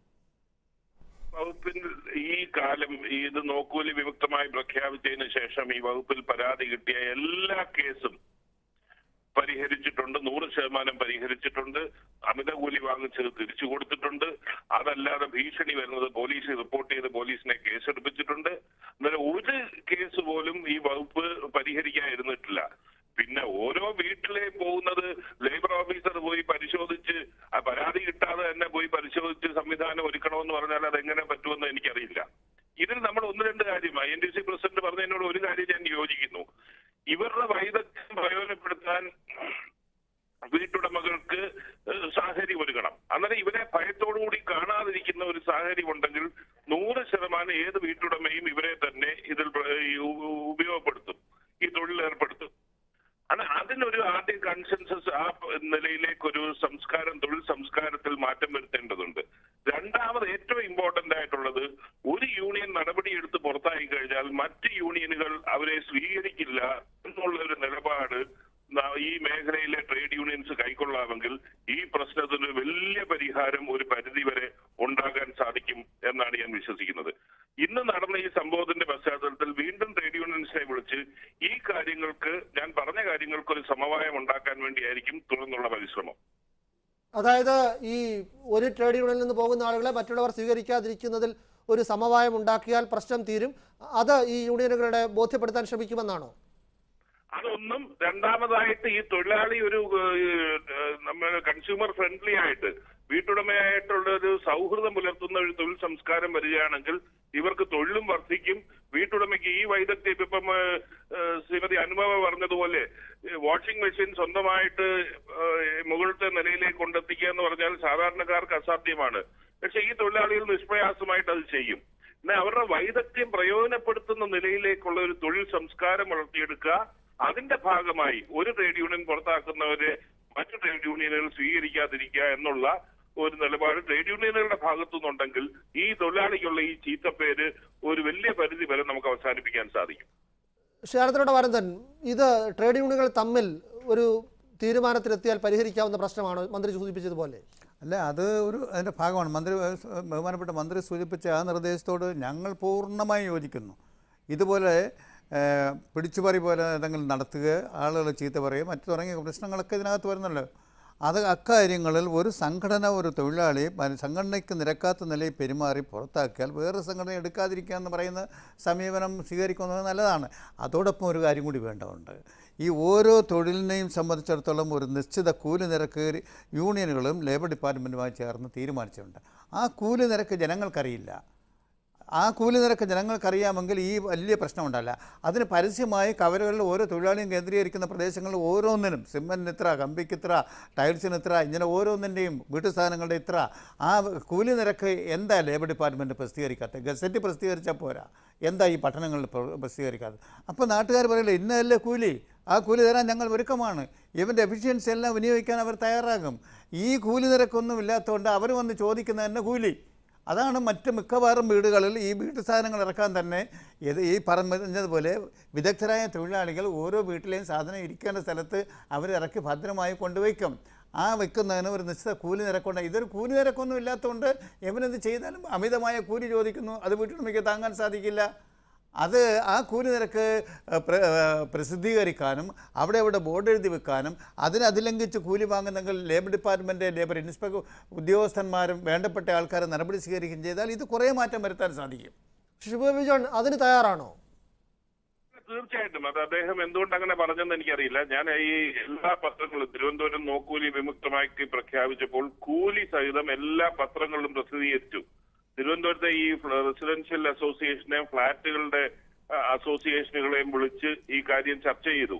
വകുപ്പിൽ ഈ കാലം ഇത് നോക്കൂലി വിമുക്തമായി പ്രഖ്യാപിച്ചതിന് ശേഷം ഈ വകുപ്പിൽ പരാതി കിട്ടിയ എല്ലാ കേസും പരിഹരിച്ചിട്ടുണ്ട്. 100% പരിഹരിച്ചിട്ടുണ്ട്. അമിത കൂലി വാങ്ങിച്ചത് തിരിച്ചു കൊടുത്തിട്ടുണ്ട്. അതല്ലാതെ ഭീഷണി വരുന്നത് പോലീസ് റിപ്പോർട്ട് ചെയ്ത് പോലീസിനെ കേസെടുപ്പിച്ചിട്ടുണ്ട്. എന്നാലും ഒരു കേസ് പോലും ഈ വകുപ്പ് പരിഹരിക്കാതിരുന്നിട്ടില്ല. പിന്നെ ഓരോ വീട്ടിലെ പോകുന്നത് ലേബർ ഓഫീസർ പോയി പരിശോധിച്ച് പരാതി കിട്ടാതെ തന്നെ പോയി പരിശോധിച്ച് സംവിധാനം ഒരുക്കണമെന്ന് പറഞ്ഞാൽ അതെങ്ങനെ പറ്റുമെന്ന് എനിക്കറിയില്ല. ഇതിൽ നമ്മൾ 1-2 കാര്യം INTUC പ്രസിഡന്റ് പറഞ്ഞതിനോട് ഒരു കാര്യം ഞാൻ യോജിക്കുന്നു. ഇവരുടെ വൈദഗ്ധ്യം പ്രയോജനപ്പെടുത്താൻ വീട്ടുടമകൾക്ക് സാഹചര്യം ഒരുക്കണം. അന്നേരം ഇവരെ ഭയത്തോടുകൂടി കാണാതിരിക്കുന്ന ഒരു സാഹചര്യം ഉണ്ടെങ്കിൽ 100% ഏത് വീട്ടുടമയും ഇവരെ തന്നെ ഇതിൽ ഉപയോഗപ്പെടുത്തും, ഈ തൊഴിൽ ഏർപ്പെടുത്തും. അതിനൊരു ആദ്യ കൺസെൻസസ് ആ നിലയിലേക്കൊരു തൊഴിൽ സംസ്കാരത്തിൽ മാറ്റം വരുത്തേണ്ടതുണ്ട്. രണ്ടാമത് ഏറ്റവും ഇമ്പോർട്ടന്റ് ആയിട്ടുള്ളത്, ഒരു യൂണിയൻ നടപടിയെടുത്ത് പുറത്തായി കഴിഞ്ഞാൽ മറ്റ് യൂണിയനുകൾ അവരെ സ്വീകരിക്കില്ല എന്നുള്ളൊരു നിലപാട് ഈ മേഖലയിലെ ട്രേഡ് യൂണിയൻസ് കൈക്കൊള്ളാമെങ്കിൽ ഈ പ്രശ്നത്തിന് വലിയ പരിഹാരം ഒരു പരിധിവരെ ഉണ്ടാകാൻ സാധിക്കും എന്നാണ് ഞാൻ വിശ്വസിക്കുന്നത്. ഇന്ന് നടന്ന ഈ സംഭവത്തിന്റെ പശ്ചാത്തലത്തിൽ വീണ്ടും ട്രേഡ് യൂണിയൻസിനെ വിളിച്ച് ഈ കാര്യങ്ങൾക്ക്, ഞാൻ പറഞ്ഞ കാര്യങ്ങൾക്ക് ഒരു സമവായം ഉണ്ടാക്കാൻ വേണ്ടിയായിരിക്കും തുടർന്നുള്ള പരിശ്രമം. അതായത് ഈ ഒരു ട്രേഡ് യൂണിയനിൽ നിന്ന് പോകുന്ന ആളുകളെ മറ്റുള്ളവർ സ്വീകരിക്കാതിരിക്കുന്നതിൽ ഒരു സമവായം ഉണ്ടാക്കിയാൽ പ്രശ്നം തീരും. അത് ഈ യൂണിയനുകളുടെ ബോധ്യപ്പെടുത്താൻ ശ്രമിക്കുമെന്നാണോ? അതൊന്നും. രണ്ടാമതായിട്ട് ഈ തൊഴിലാളി ഒരു നമ്മൾ കൺസ്യൂമർ ഫ്രണ്ട്ലി ആയിട്ട് വീട്ടുടമയായിട്ടുള്ള ഒരു സൗഹൃദം പുലർത്തുന്ന ഒരു തൊഴിൽ സംസ്കാരം വരികയാണെങ്കിൽ ഇവർക്ക് തൊഴിലും വർദ്ധിക്കും. വീട്ടുടമയ്ക്ക് ഈ വൈദഗ്ധ്യം, ഇപ്പം ശ്രീമതി അനുഭവ പറഞ്ഞതുപോലെ വാഷിംഗ് മെഷീൻ സ്വന്തമായിട്ട് മുകളിലത്തെ നിലയിലേക്ക് കൊണ്ടെത്തിക്കുക എന്ന് പറഞ്ഞാൽ സാധാരണക്കാർക്ക് അസാധ്യമാണ്. പക്ഷെ ഈ തൊഴിലാളികൾ നിഷ്പ്രയാസമായിട്ട് അത് ചെയ്യും. എന്നാൽ അവരുടെ വൈദഗ്ധ്യം പ്രയോജനപ്പെടുത്തുന്ന നിലയിലേക്കുള്ള ഒരു തൊഴിൽ സംസ്കാരം വളർത്തിയെടുക്കുക. അതിന്റെ ഭാഗമായി ഒരു ട്രേഡ് യൂണിയൻ പുറത്താക്കുന്നവരെ മറ്റു ട്രേഡ് യൂണിയനുകൾ സ്വീകരിക്കാതിരിക്കുക എന്നുള്ള ഒരു നിലപാട് ട്രേഡ് യൂണിയനുകളുടെ ഭാഗത്തു നിന്നുണ്ടെങ്കിൽ ഈ തൊഴിലാളിക്കുള്ള ഈ ചീത്തപ്പേര് ഒരു വലിയ പരിധി വരെ നമുക്ക് അവസാനിപ്പിക്കാൻ സാധിക്കും. ക്ഷേത്രത്തിലൂടെ വരുന്നൻ ഇത് ട്രേഡ് യൂണിയനുകൾ തമ്മിൽ ഒരു തീരുമാനത്തിലെത്തിയാൽ പരിഹരിക്കാവുന്ന പ്രശ്നമാണോ മന്ത്രി സൂചിപ്പിച്ചതുപോലെ? അല്ല, അത് അതിൻ്റെ ഭാഗമാണ്. ബഹുമാനപ്പെട്ട മന്ത്രി സൂചിപ്പിച്ച ആ നിർദ്ദേശത്തോട് ഞങ്ങൾ പൂർണ്ണമായി യോജിക്കുന്നു. ഇതുപോലെ പിടിച്ചുപറി പോലെ ഏതെങ്കിലും നടത്തുക, ആളുകൾ ചീത്ത പറയുക, മറ്റു തുടങ്ങിയ പ്രശ്നങ്ങളൊക്കെ ഇതിനകത്ത് വരുന്നുണ്ട്. അക്കാര്യങ്ങളിൽ ഒരു സംഘടന ഒരു തൊഴിലാളി സംഘടനയ്ക്ക് നിരക്കാത്ത നിലയിൽ പെരുമാറി പുറത്താക്കിയാൽ വേറെ സംഘടന എടുക്കാതിരിക്കുക എന്ന് പറയുന്ന സമീപനം സ്വീകരിക്കുന്നത് നല്ലതാണ്. അതോടൊപ്പം ഒരു കാര്യം കൂടി വേണ്ടതുണ്ട്. ഈ ഓരോ തൊഴിലിനെയും സംബന്ധിച്ചിടത്തോളം ഒരു നിശ്ചിത കൂലി നിരക്ക് യൂണിയനുകളും ലേബർ ഡിപ്പാർട്ട്മെൻറ്റുമായി ചേർന്ന് തീരുമാനിച്ചിട്ടുണ്ട്. ആ കൂലി നിരക്ക് ജനങ്ങൾക്കറിയില്ല. ആ കൂലി നിരക്ക് ജനങ്ങൾക്കറിയാമെങ്കിൽ ഈ വലിയ പ്രശ്നമുണ്ടല്ല. അതിന് പരസ്യമായി കവലകളിൽ ഓരോ തൊഴിലാളിയും കേന്ദ്രീകരിക്കുന്ന പ്രദേശങ്ങളിൽ ഓരോന്നിനും സിമെൻറ്റിന് ഇത്ര, കമ്പിക്ക് ഇത്ര, ടൈൽസിന് ഇത്ര, ഇങ്ങനെ ഓരോന്നിൻ്റെയും വീട്ടു സാധനങ്ങളുടെ ഇത്ര, ആ കൂലി നിരക്ക് എന്താ ലേബർ ഡിപ്പാർട്ട്മെൻറ്റ് പ്രസിദ്ധീകരിക്കാത്തത്? ഗസറ്റ് പ്രസിദ്ധീകരിച്ചാൽ പോരാ, എന്താ ഈ പട്ടണങ്ങളിൽ പ്രസിദ്ധീകരിക്കാത്തത്? അപ്പോൾ നാട്ടുകാർ പറയില്ല ഇന്നതല്ലേ കൂലി, ആ കൂലി തരാൻ ഞങ്ങൾ ഒരുക്കമാണ്, ഇവൻ്റെ എഫിഷ്യൻസി എല്ലാം വിനിയോഗിക്കാൻ അവർ തയ്യാറാകും. ഈ കൂലി നിരക്കൊന്നും ഇല്ലാത്തതുകൊണ്ട് അവർ വന്ന് ചോദിക്കുന്നത് തന്നെ കൂലി. അതാണ് മറ്റ് മിക്കവാറും വീടുകളിൽ ഈ വീട്ടു സാധനങ്ങൾ ഇറക്കാൻ തന്നെ ഈ പറഞ്ഞതുപോലെ വിദഗ്ധരായ തൊഴിലാളികൾ ഓരോ വീട്ടിലെയും സാധനം ഇരിക്കേണ്ട സ്ഥലത്ത് അവരിറക്കി ഭദ്രമായി കൊണ്ടുവയ്ക്കും. ആ വെക്കുന്നതിന് ഒരു നിശ്ചിത കൂലി നിരക്കുണ്ട്. ഇതൊരു കൂലി നിരക്കൊന്നും ഇല്ലാത്തതുകൊണ്ട് എവനെന്ത് ചെയ്താലും അമിതമായ കൂലി ചോദിക്കുന്നു. അത് വീട്ടുടമയ്ക്ക് താങ്ങാൻ സാധിക്കില്ല. അത് ആ കൂലി നിരക്ക് പ്രസിദ്ധീകരിക്കാനും അവിടെ ബോർഡ് എഴുതി വെക്കാനും അതിലംഘിച്ച് കൂലി വാങ്ങുന്നെങ്കിൽ ലേബർ ഡിപ്പാർട്ട്മെൻറ്റ്, ലേബർ ഇൻസ്പെക്ടർ ഉദ്യോഗസ്ഥന്മാരും വേണ്ടപ്പെട്ട ആൾക്കാരെ നടപടി സ്വീകരിക്കുകയും ചെയ്താൽ ഇത് കുറേ മാറ്റം വരുത്താൻ സാധിക്കും. ഷിബു ജോൺ അതിന് തയ്യാറാണോ? തീർച്ചയായിട്ടും. അത് അദ്ദേഹം എന്തുകൊണ്ട് അങ്ങനെ പറഞ്ഞെന്ന് എനിക്കറിയില്ല. ഞാൻ ഈ എല്ലാ പത്രങ്ങളും തിരുവനന്തപുരം നോക്കൂലി വിമുക്തമാക്കി പ്രഖ്യാപിച്ചപ്പോൾ കൂലി സഹിതം എല്ലാ പത്രങ്ങളിലും പ്രസിദ്ധീകരിച്ചു. തിരുവനന്തപുരത്തെ ഈ റെസിഡൻഷ്യൽ അസോസിയേഷനെയും ഫ്ളാറ്റുകളുടെ അസോസിയേഷനുകളെയും വിളിച്ച് ഈ കാര്യം ചർച്ച ചെയ്തു.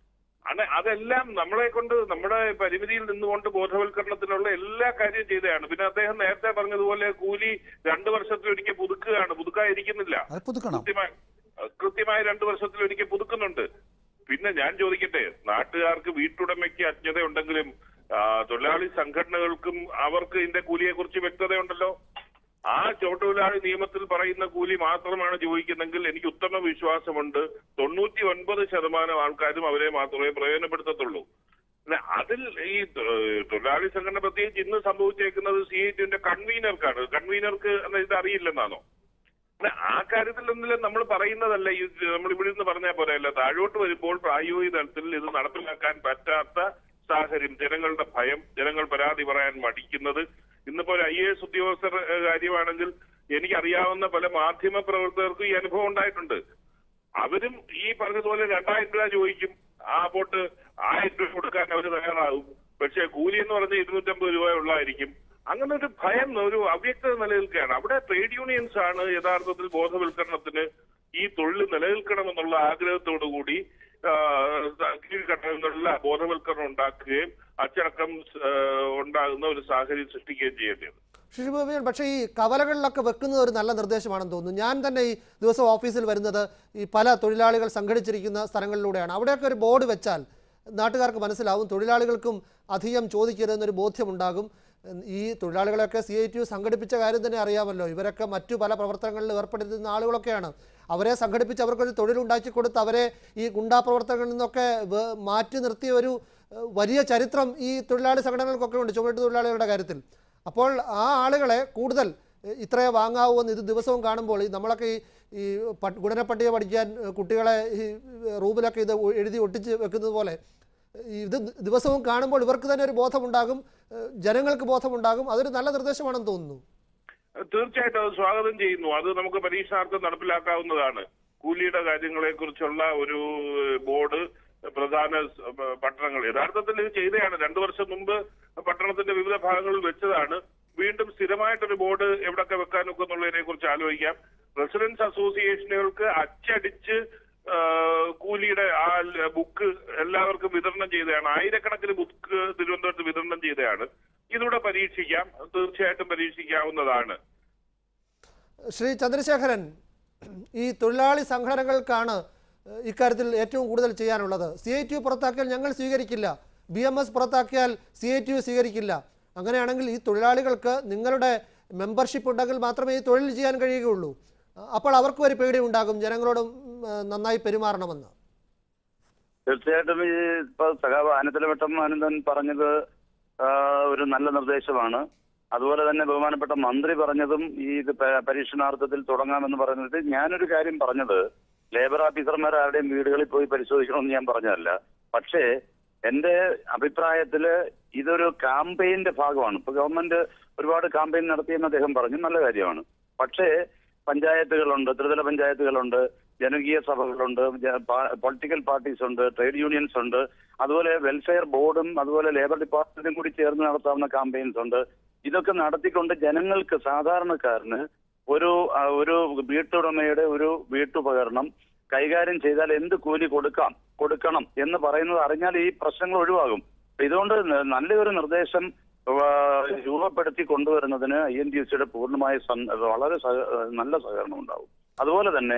അതെല്ലാം നമ്മളെ കൊണ്ട് നമ്മുടെ പരിമിതിയിൽ നിന്നുകൊണ്ട് ബോധവൽക്കരണത്തിനുള്ള എല്ലാ കാര്യവും ചെയ്തതാണ്. പിന്നെ അദ്ദേഹം നേരത്തെ പറഞ്ഞതുപോലെ കൂലി 2 വർഷത്തിലൊരിക്കൽ പുതുക്കാതിരിക്കുന്നില്ല. കൃത്യമായി 2 വർഷത്തിലൊരിക്കൽ പുതുക്കുന്നുണ്ട്. പിന്നെ ഞാൻ ചോദിക്കട്ടെ, നാട്ടുകാർക്ക് വീട്ടുടമയ്ക്ക് അജ്ഞതയുണ്ടെങ്കിലും തൊഴിലാളി സംഘടനകൾക്കും അവർക്ക് ഇതിന്റെ കൂലിയെ കുറിച്ച് വ്യക്തതയുണ്ടല്ലോ. ആ ചുമട്ടുതൊഴിലാളി നിയമത്തിൽ പറയുന്ന കൂലി മാത്രമാണ് ചോദിക്കുന്നെങ്കിൽ എനിക്ക് ഉത്തമ വിശ്വാസമുണ്ട് 99% ആൾക്കാരും അവരെ മാത്രമേ പ്രയോജനപ്പെടുത്തത്തുള്ളൂ. അതിൽ ഈ തൊഴിലാളി സംഘടന പ്രത്യേകിച്ച് ഇന്ന് സംഭവിച്ചേക്കുന്നത് CITUവിന്റെ കൺവീനർക്ക് ഇത് അറിയില്ലെന്നാണോ? ആ കാര്യത്തിലൊന്നും നമ്മൾ പറയുന്നതല്ല. ഈ നമ്മൾ ഇവിടെ നിന്ന് പറഞ്ഞാൽ പോലെയല്ല, താഴോട്ട് വരുമ്പോൾ പ്രായോഗിക തലത്തിൽ ഇത് നടപ്പിലാക്കാൻ പറ്റാത്ത സാഹചര്യം, ജനങ്ങളുടെ ഭയം, ജനങ്ങൾ പരാതി പറയാൻ മടിക്കുന്നത്. ഇന്നിപ്പോ ഒരു IAS ഉദ്യോഗസ്ഥർ കാര്യമാണെങ്കിൽ എനിക്കറിയാവുന്ന പല മാധ്യമ പ്രവർത്തകർക്കും ഈ അനുഭവം ഉണ്ടായിട്ടുണ്ട്. അവരും ഈ പറഞ്ഞതുപോലെ 2000 രൂപ ചോദിക്കും, ആ പോട്ട് 1000 രൂപ കൊടുക്കാൻ അവർ തയ്യാറാകും. പക്ഷെ കൂലി എന്ന് പറഞ്ഞാൽ 250 രൂപ ഉള്ളതായിരിക്കും. അങ്ങനെ ഒരു ഭയം, ഒരു അവ്യക്തത നിലനിൽക്കുകയാണ്. അവിടെ ട്രേഡ് യൂണിയൻസ് ആണ് യഥാർത്ഥത്തിൽ ബോധവൽക്കരണത്തിന് ഈ തൊഴിൽ നിലനിൽക്കണമെന്നുള്ള ആഗ്രഹത്തോടു കൂടി കീഴ്ഘട്ടങ്ങളിലുള്ള ബോധവൽക്കരണം ഉണ്ടാക്കുകയും അച്ചടക്കം ഉണ്ടാകുന്ന ഒരു സാഹചര്യം സൃഷ്ടിക്കുകയും ചെയ്യേണ്ടത്. പക്ഷേ ഈ കവലകളിലൊക്കെ വെക്കുന്നത് ഒരു നല്ല നിർദ്ദേശമാണെന്ന് തോന്നുന്നു. ഞാൻ തന്നെ ഈ ദിവസം ഓഫീസിൽ വരുന്നത് ഈ പല തൊഴിലാളികൾ സംഘടിച്ചിരിക്കുന്ന സ്ഥലങ്ങളിലൂടെയാണ്. അവിടെയൊക്കെ ഒരു ബോർഡ് വെച്ചാൽ നാട്ടുകാർക്ക് മനസ്സിലാവും, തൊഴിലാളികൾക്കും അധികം ചോദിക്കരുതെന്നൊരു ബോധ്യമുണ്ടാകും. ഈ തൊഴിലാളികളൊക്കെ CITU സംഘടിപ്പിച്ച കാര്യം തന്നെ അറിയാമല്ലോ. ഇവരൊക്കെ മറ്റു പല പ്രവർത്തനങ്ങളിൽ ഏർപ്പെടുത്തുന്ന ആളുകളൊക്കെയാണ്. അവരെ സംഘടിപ്പിച്ച് അവർക്കൊരു തൊഴിലുണ്ടാക്കി കൊടുത്ത് അവരെ ഈ ഗുണ്ടാ പ്രവർത്തനങ്ങളിൽ നിന്നൊക്കെ മാറ്റി നിർത്തിയ ഒരു വലിയ ചരിത്രം ഈ തൊഴിലാളി സംഘടനകൾക്കൊക്കെ ഉണ്ട്, ചുമട്ട് തൊഴിലാളികളുടെ കാര്യത്തിൽ. അപ്പോൾ ആ ആളുകളെ കൂടുതൽ ഇത്രയേ വാങ്ങാവൂ എന്ന് ഇത് ദിവസവും കാണുമ്പോൾ നമ്മളൊക്കെ ഈ ഗുണനപ്പട്ടിക പഠിക്കാൻ കുട്ടികളെ ഈ റൂമിലൊക്കെ ഇത് എഴുതി ഒട്ടിച്ച് വെക്കുന്നത് പോലെ ഇത് ദിവസവും കാണുമ്പോൾ ഇവർക്ക് തന്നെ ഒരു ബോധമുണ്ടാകും, ജനങ്ങൾക്ക് ബോധമുണ്ടാകും. അതൊരു നല്ല നിർദ്ദേശമാണെന്ന് തോന്നുന്നു. തീർച്ചയായിട്ടും അത് സ്വാഗതം ചെയ്യുന്നു. അത് നമുക്ക് പരീക്ഷണാർത്ഥം നടപ്പിലാക്കാവുന്നതാണ്. കൂലിയുടെ കാര്യങ്ങളെ കുറിച്ചുള്ള ഒരു ബോർഡ് പ്രധാന പട്ടണങ്ങൾ യഥാർത്ഥത്തിൽ ഇത് ചെയ്തതാണ്. 2 വർഷം മുമ്പ് പട്ടണത്തിന്റെ വിവിധ ഭാഗങ്ങളിൽ വെച്ചതാണ്. വീണ്ടും സ്ഥിരമായിട്ടൊരു ബോർഡ് എവിടെയൊക്കെ വെക്കാനൊക്കെ എന്നുള്ളതിനെ കുറിച്ച് ആലോചിക്കാം. റെസിഡൻസ് അസോസിയേഷനുകൾക്ക് അച്ചടിച്ച് കൂലിയുടെ ആ ബുക്ക് എല്ലാവർക്കും വിതരണം ചെയ്തതാണ്. 1000കണക്കിന് ബുക്ക് തിരുവനന്തപുരത്ത് വിതരണം ചെയ്തതാണ്. ഇതിലൂടെ പരീക്ഷിക്കാം, തീർച്ചയായിട്ടും പരീക്ഷിക്കാവുന്നതാണ്. ശ്രീ ചന്ദ്രശേഖരൻ, ഈ തൊഴിലാളി സംഘടനകൾക്കാണ് ഇക്കാര്യത്തിൽ ഏറ്റവും കൂടുതൽ ചെയ്യാനുള്ളത്. CITU പുറത്താക്കിയാൽ ഞങ്ങൾ സ്വീകരിക്കില്ല, BMS പുറത്താക്കിയാൽ CITU സ്വീകരിക്കില്ല. അങ്ങനെയാണെങ്കിൽ ഈ തൊഴിലാളികൾക്ക് നിങ്ങളുടെ മെമ്പർഷിപ്പ് ഉണ്ടെങ്കിൽ മാത്രമേ ഈ തൊഴിൽ ചെയ്യാൻ കഴിയുകയുള്ളൂ. അപ്പോൾ അവർക്കും ഒരു പേടി ഉണ്ടാകും ജനങ്ങളോട് നന്നായി പെരുമാറണമെന്ന്. തീർച്ചയായിട്ടും ഈ ഇപ്പൊ സഖാവ് ആനത്തലവട്ടം ആനന്ദൻ പറഞ്ഞത് ഒരു നല്ല നിർദ്ദേശമാണ്. അതുപോലെ തന്നെ ബഹുമാനപ്പെട്ട മന്ത്രി പറഞ്ഞതും ഈ പരീക്ഷണാർത്ഥത്തിൽ തുടങ്ങാമെന്ന് പറയുന്നത്. ഞാനൊരു കാര്യം പറഞ്ഞത് ലേബർ ഓഫീസർമാർ ആരുടെയും വീടുകളിൽ പോയി പരിശോധിക്കണമെന്ന് ഞാൻ പറഞ്ഞതല്ല. പക്ഷേ എന്റെ അഭിപ്രായത്തില് ഇതൊരു ക്യാമ്പയിന്റെ ഭാഗമാണ്. ഇപ്പൊ ഗവൺമെന്റ് ഒരുപാട് ക്യാമ്പയിൻ നടത്തിയെന്ന് അദ്ദേഹം പറഞ്ഞു, നല്ല കാര്യമാണ്. പക്ഷേ പഞ്ചായത്തുകളുണ്ട്, ത്രിതല പഞ്ചായത്തുകളുണ്ട്, ജനകീയ സഭകളുണ്ട്, പൊളിറ്റിക്കൽ പാർട്ടീസ് ഉണ്ട്, ട്രേഡ് യൂണിയൻസ് ഉണ്ട്, അതുപോലെ വെൽഫെയർ ബോർഡും അതുപോലെ ലേബർ ഡിപ്പാർട്ട്മെന്റും കൂടി ചേർന്ന് നടത്താവുന്ന ക്യാമ്പയിൻസ് ഉണ്ട്. ഇതൊക്കെ നടത്തിക്കൊണ്ട് ജനങ്ങൾക്ക്, സാധാരണക്കാരന് ഒരു വീട്ടുടമയുടെ ഒരു വീട്ടുപകരണം കൈകാര്യം ചെയ്താൽ എന്ത് കൂലി കൊടുക്കണം എന്ന് പറയുന്നത് അറിഞ്ഞാൽ ഈ പ്രശ്നങ്ങൾ ഒഴിവാകും. ഇതുകൊണ്ട് നല്ലൊരു നിർദ്ദേശം രൂപപ്പെടുത്തി കൊണ്ടുവരുന്നതിന് INTUC-യുടെ പൂർണ്ണമായ വളരെ നല്ല സഹകരണം ഉണ്ടാവും. അതുപോലെ തന്നെ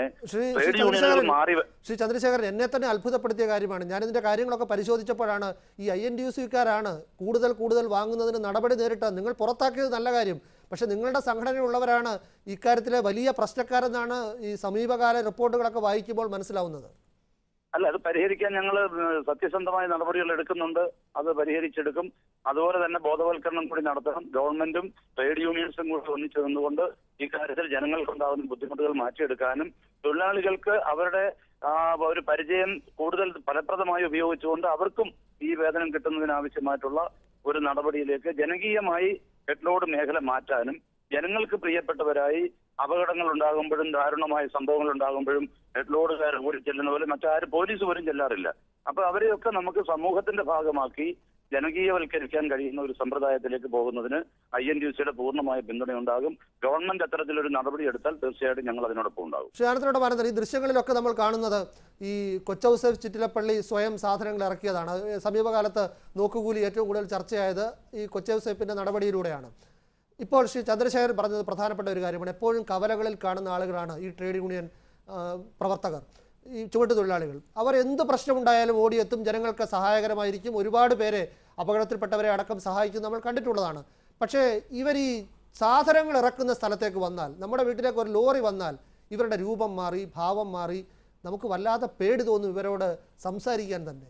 ശ്രീ ചന്ദ്രശേഖരൻ, എന്നെ തന്നെ അത്ഭുതപ്പെടുത്തിയ കാര്യമാണ്. ഞാനിതിന്റെ കാര്യങ്ങളൊക്കെ പരിശോധിച്ചപ്പോഴാണ് ഈ INTUC-ക്കാരാണ് കൂടുതൽ വാങ്ങുന്നതിന് നടപടി നേരിട്ട്. നിങ്ങൾ പുറത്താക്കിയത് നല്ല കാര്യം, പക്ഷെ നിങ്ങളുടെ സംഘടനയുള്ളവരാണ് ഇക്കാര്യത്തിലെ വലിയ പ്രശ്നക്കാരെന്നാണ് ഈ സമീപകാല റിപ്പോർട്ടുകളൊക്കെ വായിക്കുമ്പോൾ മനസ്സിലാവുന്നത്. അല്ല, അത് പരിഹരിക്കാൻ ഞങ്ങൾ സത്യസന്ധമായ നടപടികൾ എടുക്കുന്നുണ്ട്. അത് പരിഹരിച്ചെടുക്കും. അതുപോലെ തന്നെ ബോധവൽക്കരണം കൂടി നടത്തണം. ഗവൺമെന്റും ട്രേഡ് യൂണിയൻസും കൂടി ഒന്നിച്ചു നിന്നുകൊണ്ട് ഈ കാര്യത്തിൽ ജനങ്ങൾക്കുണ്ടാകുന്ന ബുദ്ധിമുട്ടുകൾ മാറ്റിയെടുക്കാനും തൊഴിലാളികൾക്ക് അവരുടെ ഒരു പരിചയം കൂടുതൽ ഫലപ്രദമായി ഉപയോഗിച്ചുകൊണ്ട് അവർക്കും ഈ വേതനം കിട്ടുന്നതിനാവശ്യമായിട്ടുള്ള ഒരു നടപടിയിലേക്ക് ജനകീയമായി ഹെഡ്ലോഡ് മേഖല മാറ്റാനും ജനങ്ങൾക്ക് പ്രിയപ്പെട്ടവരായി അപകടങ്ങൾ ഉണ്ടാകുമ്പോഴും ദാരുണമായ സംഭവങ്ങൾ ഉണ്ടാകുമ്പോഴും ഹെഡ്ലോഡുകാർ ഓടി ചെല്ലുന്ന പോലെ മറ്റാരും പോലീസ് പോലും ചെല്ലാറില്ല. അപ്പൊ അവരെയൊക്കെ നമുക്ക് സമൂഹത്തിന്റെ ഭാഗമാക്കി ജനകീയവൽക്കരിക്കാൻ കഴിയുന്ന ഒരു സമ്പ്രദായത്തിലേക്ക് പോകുന്നതിന് INTUC-യുടെ പൂർണ്ണമായ പിന്തുണയുണ്ടാകും. ഗവൺമെന്റ് അത്തരത്തിലൊരു നടപടി എടുത്താൽ തീർച്ചയായിട്ടും ഞങ്ങൾ അതിനോടൊപ്പം ഉണ്ടാകും. ക്ഷേത്രത്തോട് പറയുന്നത് ഈ ദൃശ്യങ്ങളിലൊക്കെ നമ്മൾ കാണുന്നത് ഈ കൊച്ചൗസേഫ് ചിറ്റിലപ്പള്ളി സ്വയം സാധനങ്ങൾ ഇറക്കിയതാണ്. സമീപകാലത്ത് നോക്കുകൂലി ഏറ്റവും കൂടുതൽ ചർച്ചയായത് ഈ കൊച്ചൗസേഫിന്റെ നടപടിയിലൂടെയാണ്. ഇപ്പോൾ ശ്രീ ചന്ദ്രശേഖരൻ പറഞ്ഞത് പ്രധാനപ്പെട്ട ഒരു കാര്യമാണ്. എപ്പോഴും കവലകളിൽ കാണുന്ന ആളുകളാണ് ഈ ട്രേഡ് യൂണിയൻ പ്രവർത്തകർ, ഈ ചുവട്ടുതൊഴിലാളികൾ. അവർ എന്ത് പ്രശ്നമുണ്ടായാലും ഓടിയെത്തും, ജനങ്ങൾക്ക് സഹായകരമായിരിക്കും. ഒരുപാട് പേരെ, അപകടത്തിൽപ്പെട്ടവരെ അടക്കം സഹായിക്കും, നമ്മൾ കണ്ടിട്ടുള്ളതാണ്. പക്ഷേ ഇവർ ഈ സാധനങ്ങൾ ഇറക്കുന്ന സ്ഥലത്തേക്ക് വന്നാൽ, നമ്മുടെ വീട്ടിലേക്ക് ഒരു ലോറി വന്നാൽ ഇവരുടെ രൂപം മാറി, ഭാവം മാറി, നമുക്ക് വല്ലാതെ പേടി തോന്നും ഇവരോട് സംസാരിക്കാൻ തന്നെ.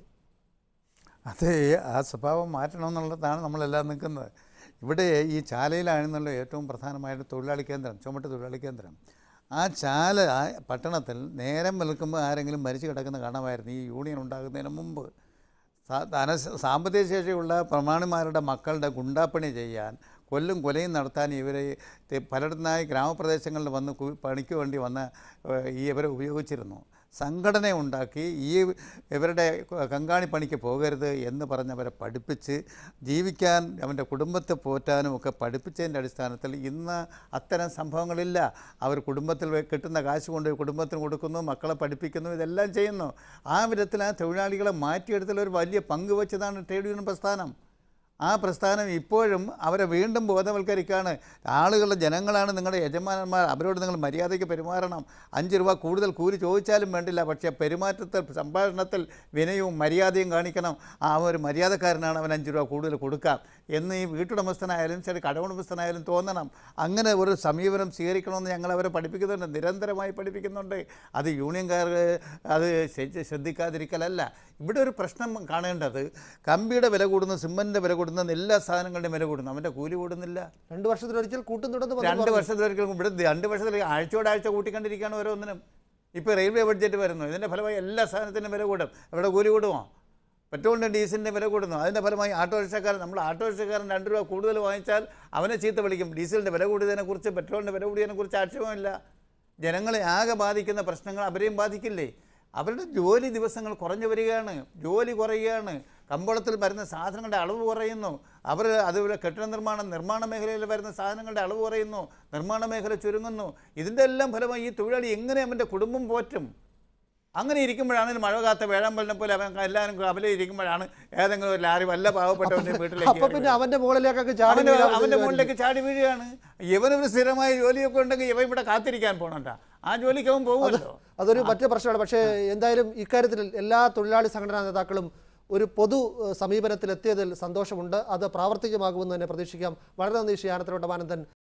അത് ആ സ്വഭാവം മാറ്റണമെന്നുള്ളതാണ് നമ്മളെല്ലാം നിൽക്കുന്നത്. ഇവിടെ ഈ ചാലയിലാണെന്നുള്ള ഏറ്റവും പ്രധാനമായിട്ട് തൊഴിലാളി കേന്ദ്രം, ചുമട്ട് തൊഴിലാളി കേന്ദ്രം. ആ ചാല പട്ടണത്തിൽ നേരം വെളുക്കുമ്പോൾ ആരെങ്കിലും മരിച്ചു കിടക്കുന്ന കാണാമായിരുന്നു ഈ യൂണിയൻ ഉണ്ടാകുന്നതിന് മുമ്പ്. സാമ്പത്തിക ശേഷിയുള്ള പ്രമാണിമാരുടെ മക്കളുടെ ഗുണ്ടാപ്പണി ചെയ്യാൻ, കൊലയും നടത്താൻ ഇവരെ പലയിടത്തുനിന്നായി ഗ്രാമപ്രദേശങ്ങളിൽ വന്ന് പണിക്ക് വേണ്ടി വന്ന് ഇവരെ ഉപയോഗിച്ചിരുന്നു. സംഘടന ഉണ്ടാക്കി ഇവരുടെ കങ്കാണി പണിക്ക് പോകരുത് എന്ന് പറഞ്ഞവരെ പഠിപ്പിച്ച് ജീവിക്കാൻ, അവൻ്റെ കുടുംബത്തെ പോറ്റാനും ഒക്കെ പഠിപ്പിച്ചതിൻ്റെ അടിസ്ഥാനത്തിൽ ഇന്ന് അത്തരം സംഭവങ്ങളില്ല. അവർ കുടുംബത്തിൽ കിട്ടുന്ന കാശ് കൊണ്ട് കുടുംബത്തിന് കൊടുക്കുന്നു, മക്കളെ പഠിപ്പിക്കുന്നു, ഇതെല്ലാം ചെയ്യുന്നു. ആ വിധത്തിൽ ആ തൊഴിലാളികളെ മാറ്റിയെടുത്തിൽ ഒരു വലിയ പങ്ക് വെച്ചതാണ് ട്രേഡ് യൂണിയൻ പ്രസ്ഥാനം. ആ പ്രസ്ഥാനം ഇപ്പോഴും അവരെ വീണ്ടും ബോധവൽക്കരിക്കുകയാണ്. ആളുകളുടെ ജനങ്ങളാണ് നിങ്ങളുടെ യജമാനന്മാർ, അവരോട് നിങ്ങൾ മര്യാദയ്ക്ക് പെരുമാറണം. 5 രൂപ കൂടുതൽ കൂലി ചോദിച്ചാലും വേണ്ടില്ല, പക്ഷേ പെരുമാറ്റത്തിൽ, സംഭാഷണത്തിൽ വിനയവും മര്യാദയും കാണിക്കണം. ആ ഒരു മര്യാദക്കാരനാണ്, അവൻ 5 രൂപ കൂടുതൽ കൊടുക്കാം എന്ന് ഈ വീട്ടുടമസ്ഥനായാലും ശരി കടവുടമസ്ഥനായാലും തോന്നണം. അങ്ങനെ ഒരു സമീപനം സ്വീകരിക്കണമെന്ന് ഞങ്ങൾ അവരെ പഠിപ്പിക്കുന്നുണ്ട്, നിരന്തരമായി പഠിപ്പിക്കുന്നുണ്ട്. അത് യൂണിയൻകാർ അത് ശ്രദ്ധിക്കാതിരിക്കലല്ല. ഇവിടെ ഒരു പ്രശ്നം കാണേണ്ടത്, കമ്പിയുടെ വില കൂടുന്നു, സിമൻറ്റിൻ്റെ വില കൂടുന്നു, എല്ലാ സാധനങ്ങളുടെയും വില കൂടുന്നു, അവൻ്റെ കൂലി കൂടുന്നില്ല. 2 വർഷത്തിലൊരിക്കൽ കൂട്ടുന്നുണ്ടെന്ന് 2 വർഷത്തിലൊരിക്കൽ ഇവിടെ 2 വർഷത്തിൽ ആഴ്ചയോടാഴ്ച കൂട്ടിക്കൊണ്ടിരിക്കുകയാണ് ഓരോന്നിനും. ഇപ്പോൾ റെയിൽവേ ബഡ്ജറ്റ് വരുന്നു, ഇതിൻ്റെ ഫലമായി എല്ലാ സാധനത്തിനും വില കൂടും. ഇവിടെ കൂലി കൂടുമോ? പെട്രോളിൻ്റെ ഡീസലിൻ്റെ വില കൂടുന്നു. അതിൻ്റെ ഫലമായി ഓട്ടോറിക്ഷക്കാരൻ, നമ്മൾ ഓട്ടോറിക്ഷക്കാരൻ 2 രൂപ കൂടുതൽ വാങ്ങിച്ചാൽ അവനെ ചീത്ത വിളിക്കും. ഡീസലിൻ്റെ വില കൂടിയതിനെക്കുറിച്ച്, പെട്രോളിൻ്റെ വില കൂടിയതിനെക്കുറിച്ച് ആക്ഷേപമില്ല. ജനങ്ങളെ ആകെ ബാധിക്കുന്ന പ്രശ്നങ്ങൾ അവരെയും ബാധിക്കില്ലേ? അവരുടെ ജോലി ദിവസങ്ങൾ കുറഞ്ഞു വരികയാണ്, ജോലി കുറയുകയാണ്, കമ്പോളത്തിൽ വരുന്ന സാധനങ്ങളുടെ അളവ് കുറയുന്നു. അതുപോലെ നിർമ്മാണ മേഖലയിൽ വരുന്ന സാധനങ്ങളുടെ അളവ് കുറയുന്നു, നിർമ്മാണ മേഖല ചുരുങ്ങുന്നു. ഇതിൻ്റെ എല്ലാം ഫലമായി ഈ തൊഴിലാളി എങ്ങനെ അവൻ്റെ കുടുംബം പോറ്റും? അങ്ങനെ ഇരിക്കുമ്പോഴാണ് മഴ കാത്ത വേഴാമ്പലിനെ പോലെ അവൻ എല്ലാവരും കവല ഇരിക്കുമ്പോഴാണ് ഏതെങ്കിലും ഒരു ലാറി വല്ല പാവപ്പെട്ടവൻ്റെ വീട്ടിലേക്ക് അവൻ്റെ മുകളിലേക്ക് ചാടി വീഴുകയാണ്. ഇവനൊരു സ്ഥിരമായ ജോലിയൊക്കെ ഉണ്ടെങ്കിൽ ഇവ ഇവിടെ കാത്തിരിക്കാൻ പോകണണ്ട, ആ ജോലിക്ക് അവൻ പോകുമല്ലോ. അതൊരു മറ്റു പ്രശ്നമാണ്. പക്ഷേ എന്തായാലും ഇക്കാര്യത്തിൽ എല്ലാ തൊഴിലാളി സംഘടനാ നേതാക്കളും ഒരു പൊതു സമീപനത്തിലെത്തിയതിൽ സന്തോഷമുണ്ട്. അത് പ്രാവർത്തികമാകുമെന്ന് തന്നെ പ്രതീക്ഷിക്കാം. വളരെ നന്ദി ശ്രീ ആനത്തലവട്ടം ആനന്ദൻ.